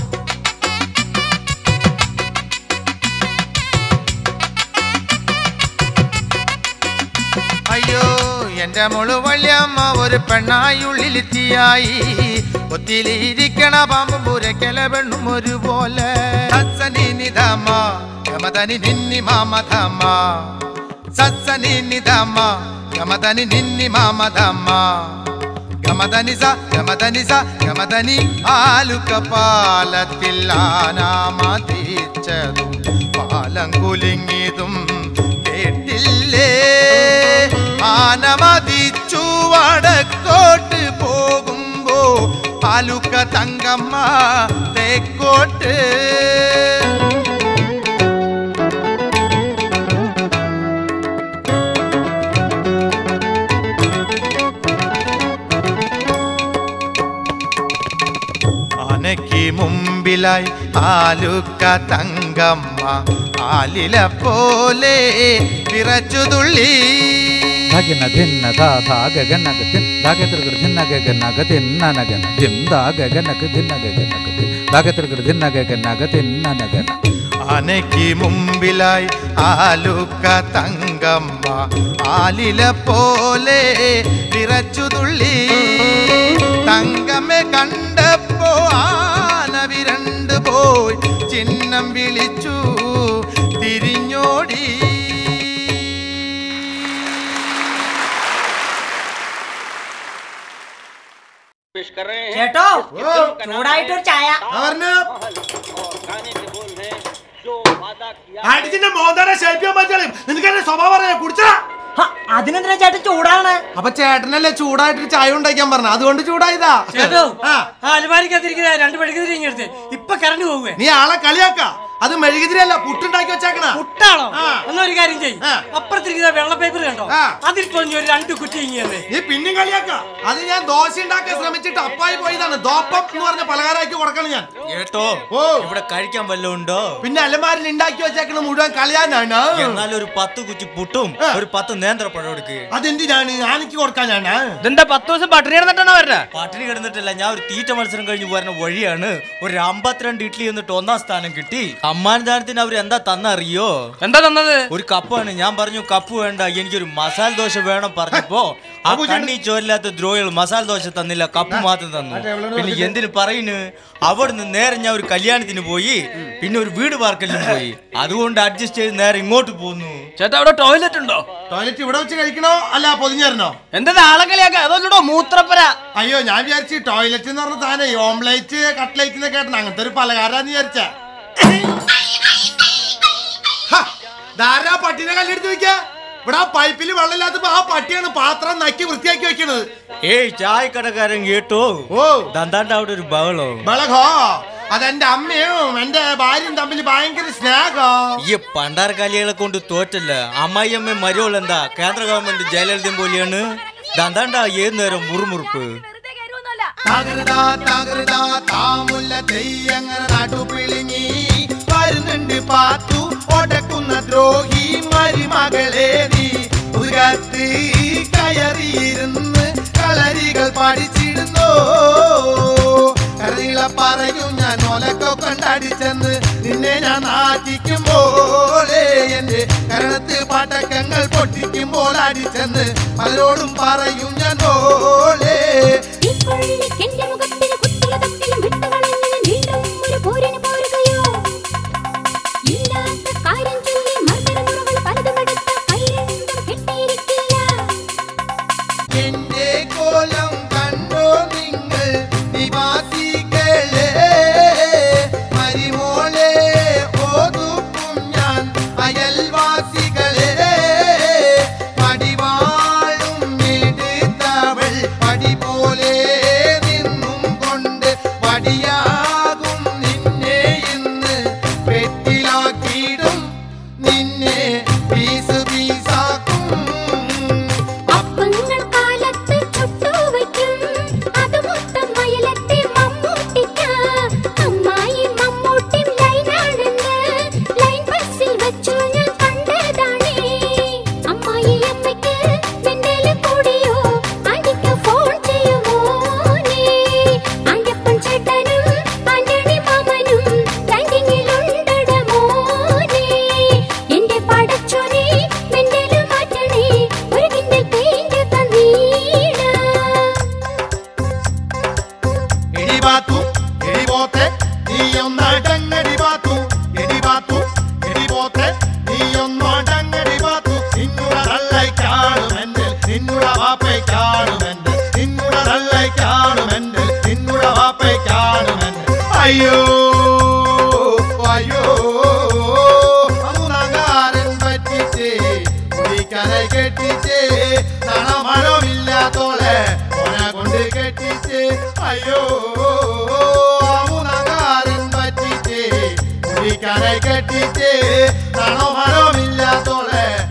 അയ്യോ എന്റെ മോള് വല്യമ്മ ഒരു പെണ്ണായുള്ളിലെത്തിയായി. ഒത്തിലിരിക്കണ പാമ്പും പുരക്കല പെണ്ണും ഒരുപോലെ. സത്സനി നിധമ യമതനി നിന്നി മാമധമ. സത്സനി നിധമ യമതനി നിന്നി മാമധമ. ഗമതനി സ ഗമതനി സ ഗമതനി. ആലുക്ക പാലത്തിൽ ആനാമതിച്ചതും പാലം കുലുങ്ങിയതും കേട്ടില്ലേ. ആനമതിച്ചു വടക്കോട്ട് പോകുമ്പോ ആലുക്ക തങ്കമ്മ തെക്കോട്ട്. ആനയ്ക്ക് മുമ്പിലായി ആലുക്ക തങ്കമ്മ ആലില പോലെ വിറച്ചു തുള്ളി. ആനയ്ക്ക് മുമ്പിലായി ആലുക്ക തങ്കമ്മ ആലില പോലെ വിറച്ചു തുള്ളി. തങ്കമ്മെ കണ്ടപ്പോ ആന വിരണ്ടു പോയി ചിഹ്നം വിളിച്ചു തിരിഞ്ഞോടി. ചേട്ടോ ചൂടായിട്ടൊരു ചായ. അടിച്ചിന്റെ മോന്താനെ ശേൽപ്പിക്കാൻ പറ്റും. നിനക്ക് സ്വഭാവം അറിയാം. കുടിച്ചാ അതിനെന്തിനാ ചേട്ടൻ ചൂടാണ്? അപ്പൊ ചേട്ടനല്ലേ ചൂടായിട്ട് ചായ ഉണ്ടാക്കാൻ പറഞ്ഞ, അതുകൊണ്ട് ചൂടായതാ. അലമാരിക്കകത്തിരിക്കുന്ന 2 മെഴുകുതിരി ഇങ്ങെടുത്ത് ഇപ്പൊ കറണ്ട് പോകുവേ. നീ ആളെ കളിയാക്ക. അത് മെഴുകുതിരിയല്ല, പുട്ടുണ്ടാക്കി വെച്ചേക്കണ. പുട്ടാണോ? എന്നൊരു കാര്യം ചെയ്യും, അപ്പുറത്തിരിക്കുന്ന വെള്ള പേപ്പർ കണ്ടോ, അതിൽ പൊഞ്ഞ ഒരു 2 കുറ്റി ഇങ്ങനെ. നീ പിന്നെയും കളിയാക്ക. അത് ഞാൻ ദോശ ഉണ്ടാക്കാൻ ശ്രമിച്ചിട്ട് അപ്പായി പോയതാണ്. ദോപ്പം എന്ന് പറഞ്ഞ പലഹാരമാക്കി കൊടുക്കണം ഞാൻ. കേട്ടോ ഇവിടെ കഴിക്കാൻ വല്ലതും ഉണ്ടോ? പിന്നെ അലമാരിൽ ഉണ്ടാക്കി വെച്ചേക്കണ മുഴുവൻ കളിയാനാണ്. എന്നാലും ഒരു 10 കുറ്റി പുട്ടും ഒരു 10 നേന്ത്രപ്പഴം എടുക്ക്. അതെന്തിനാണ്? ആനക്ക് കൊടുക്കാനാണ്. ഇതെന്താ 10 ദിവസം പട്ടിണി കിടന്നിട്ടാണോ വരുന്നത്? പട്ടിണി കിടന്നിട്ടില്ല, ഞാൻ ഒരു തീറ്റ മത്സരം കഴിഞ്ഞ് വരുന്ന വഴിയാണ് ഒരു 52 ഇഡ്ഡലി എന്നിട്ട് 1ാം സ്ഥാനം കിട്ടി. സമ്മാനദാനത്തിന് അവർ എന്താ തന്നറിയോ? എന്താ തന്നത്? ഒരു കപ്പാണ്. ഞാൻ പറഞ്ഞു കപ്പ് വേണ്ട, എനിക്കൊരു മസാല ദോശ വേണം പറഞ്ഞപ്പോ ആ കണ്ണി ചോരില്ലാത്ത ദ്രോഹികൾ മസാല ദോശ തന്നില്ല, കപ്പ് മാത്രം തന്നു. പിന്നെ എന്തിനു പറയുന്നു? അവിടുന്ന് നേരെ ഞാൻ ഒരു കല്യാണത്തിന് പോയി, പിന്നെ ഒരു വീട് പാർക്കലിനും പോയി. അതുകൊണ്ട് അഡ്ജസ്റ്റ് ചെയ്ത് നേരെ ഇങ്ങോട്ട് പോന്നു. ചേട്ടാ അവിടെ ടോയ്ലറ്റ് ഉണ്ടോ? ടോയ്ലറ്റ് ഇവിടെ വെച്ച് കഴിക്കണോ അല്ല പൊതിഞ്ഞേരണോ? എന്താ ആളെ കളിയാക്ക? അതോ മൂത്രപ്പര? അയ്യോ ഞാൻ വിചാരിച്ചു ടോയ്ലറ്റ് എന്ന് പറഞ്ഞ താനേ ഓംലേറ്റ് കട്ട്ലേറ്റ് എന്നൊക്കെ കേട്ട അങ്ങനത്തെ ഒരു പലഹാരാന്ന് വിചാരിച്ച. ധാരാ പട്ടിനെ കല്ലെടുത്ത് വെക്ക. ഇവിടെ ആ പൈപ്പിൽ വെള്ളമില്ലാത്തപ്പോ ആ പട്ടിയാണ് പാത്രം നക്കി വൃത്തിയാക്കി വെക്കണത്. ഏയ് ചായക്കടക്കാരൻ കേട്ടോ? ഓ ദന്താണ്ട് അവിടെ ഒരു ബഹളോ? അതെന്റെ അമ്മയും എന്റെ ഭാര്യയും തമ്മിൽ ഭയങ്കര സ്നേഹം. ഈ പണ്ടാരക്കാലികളെ കൊണ്ട് തോറ്റല്ല. അമ്മായി മരുവൾ എന്താ കേന്ദ്ര ഗവൺമെന്റ് ജയലളിതം പോലെയാണ്. ദന്താണ്ടാ ഏത് നേരം മുറുമുറുപ്പ്. വരുന്നുണ്ട് പാത്തു ഒടക്കുന്ന ദ്രോഹി മരുമകളെ നീ മുതുകത്ത് കയറിയിരുന്ന് കളരികൾ പഠിച്ചിടുന്നു. കരളികളെ പറയും ഞാൻ ഓലക്കോ കണ്ടടിച്ചെന്ന് നിന്നെ ഞാൻ നാട്ടിക്കുമ്പോളേ എന്റെ കരണത്ത് പടക്കങ്ങൾ പൊട്ടിക്കുമ്പോൾ അടിച്ചെന്ന് പലരോടും പറയും ഞാൻ ഓളേ. എന്റെ കോലം കണ്ടോ നിങ്ങൾ നിവാസികളെ, മരിമോളെ ഓതുക്കും ഞാൻ അയൽവാസികളെ. പടിവാളും എടുത്തവൾ പടി പോലെ നിന്നും കൊണ്ട് പടിയാകും നിന്നെ ഇന്ന് പെട്ടിലാക്കിയിടും, നിന്നെ പീസ് പീസാക്കും. അയ്യോ അയ്യോ അമുനാകാരൻ പറ്റിച്ചേ കുടിക്കரை കെട്ടിച്ചേ തണമഴമില്ലാത്തോളെ ഓന കൊണ്ട് കെട്ടിച്ചേ. അയ്യോ അമുനാകാരൻ പറ്റിച്ചേ കുടിക്കரை കെട്ടിച്ചേ തണമഴമില്ലാത്തോളെ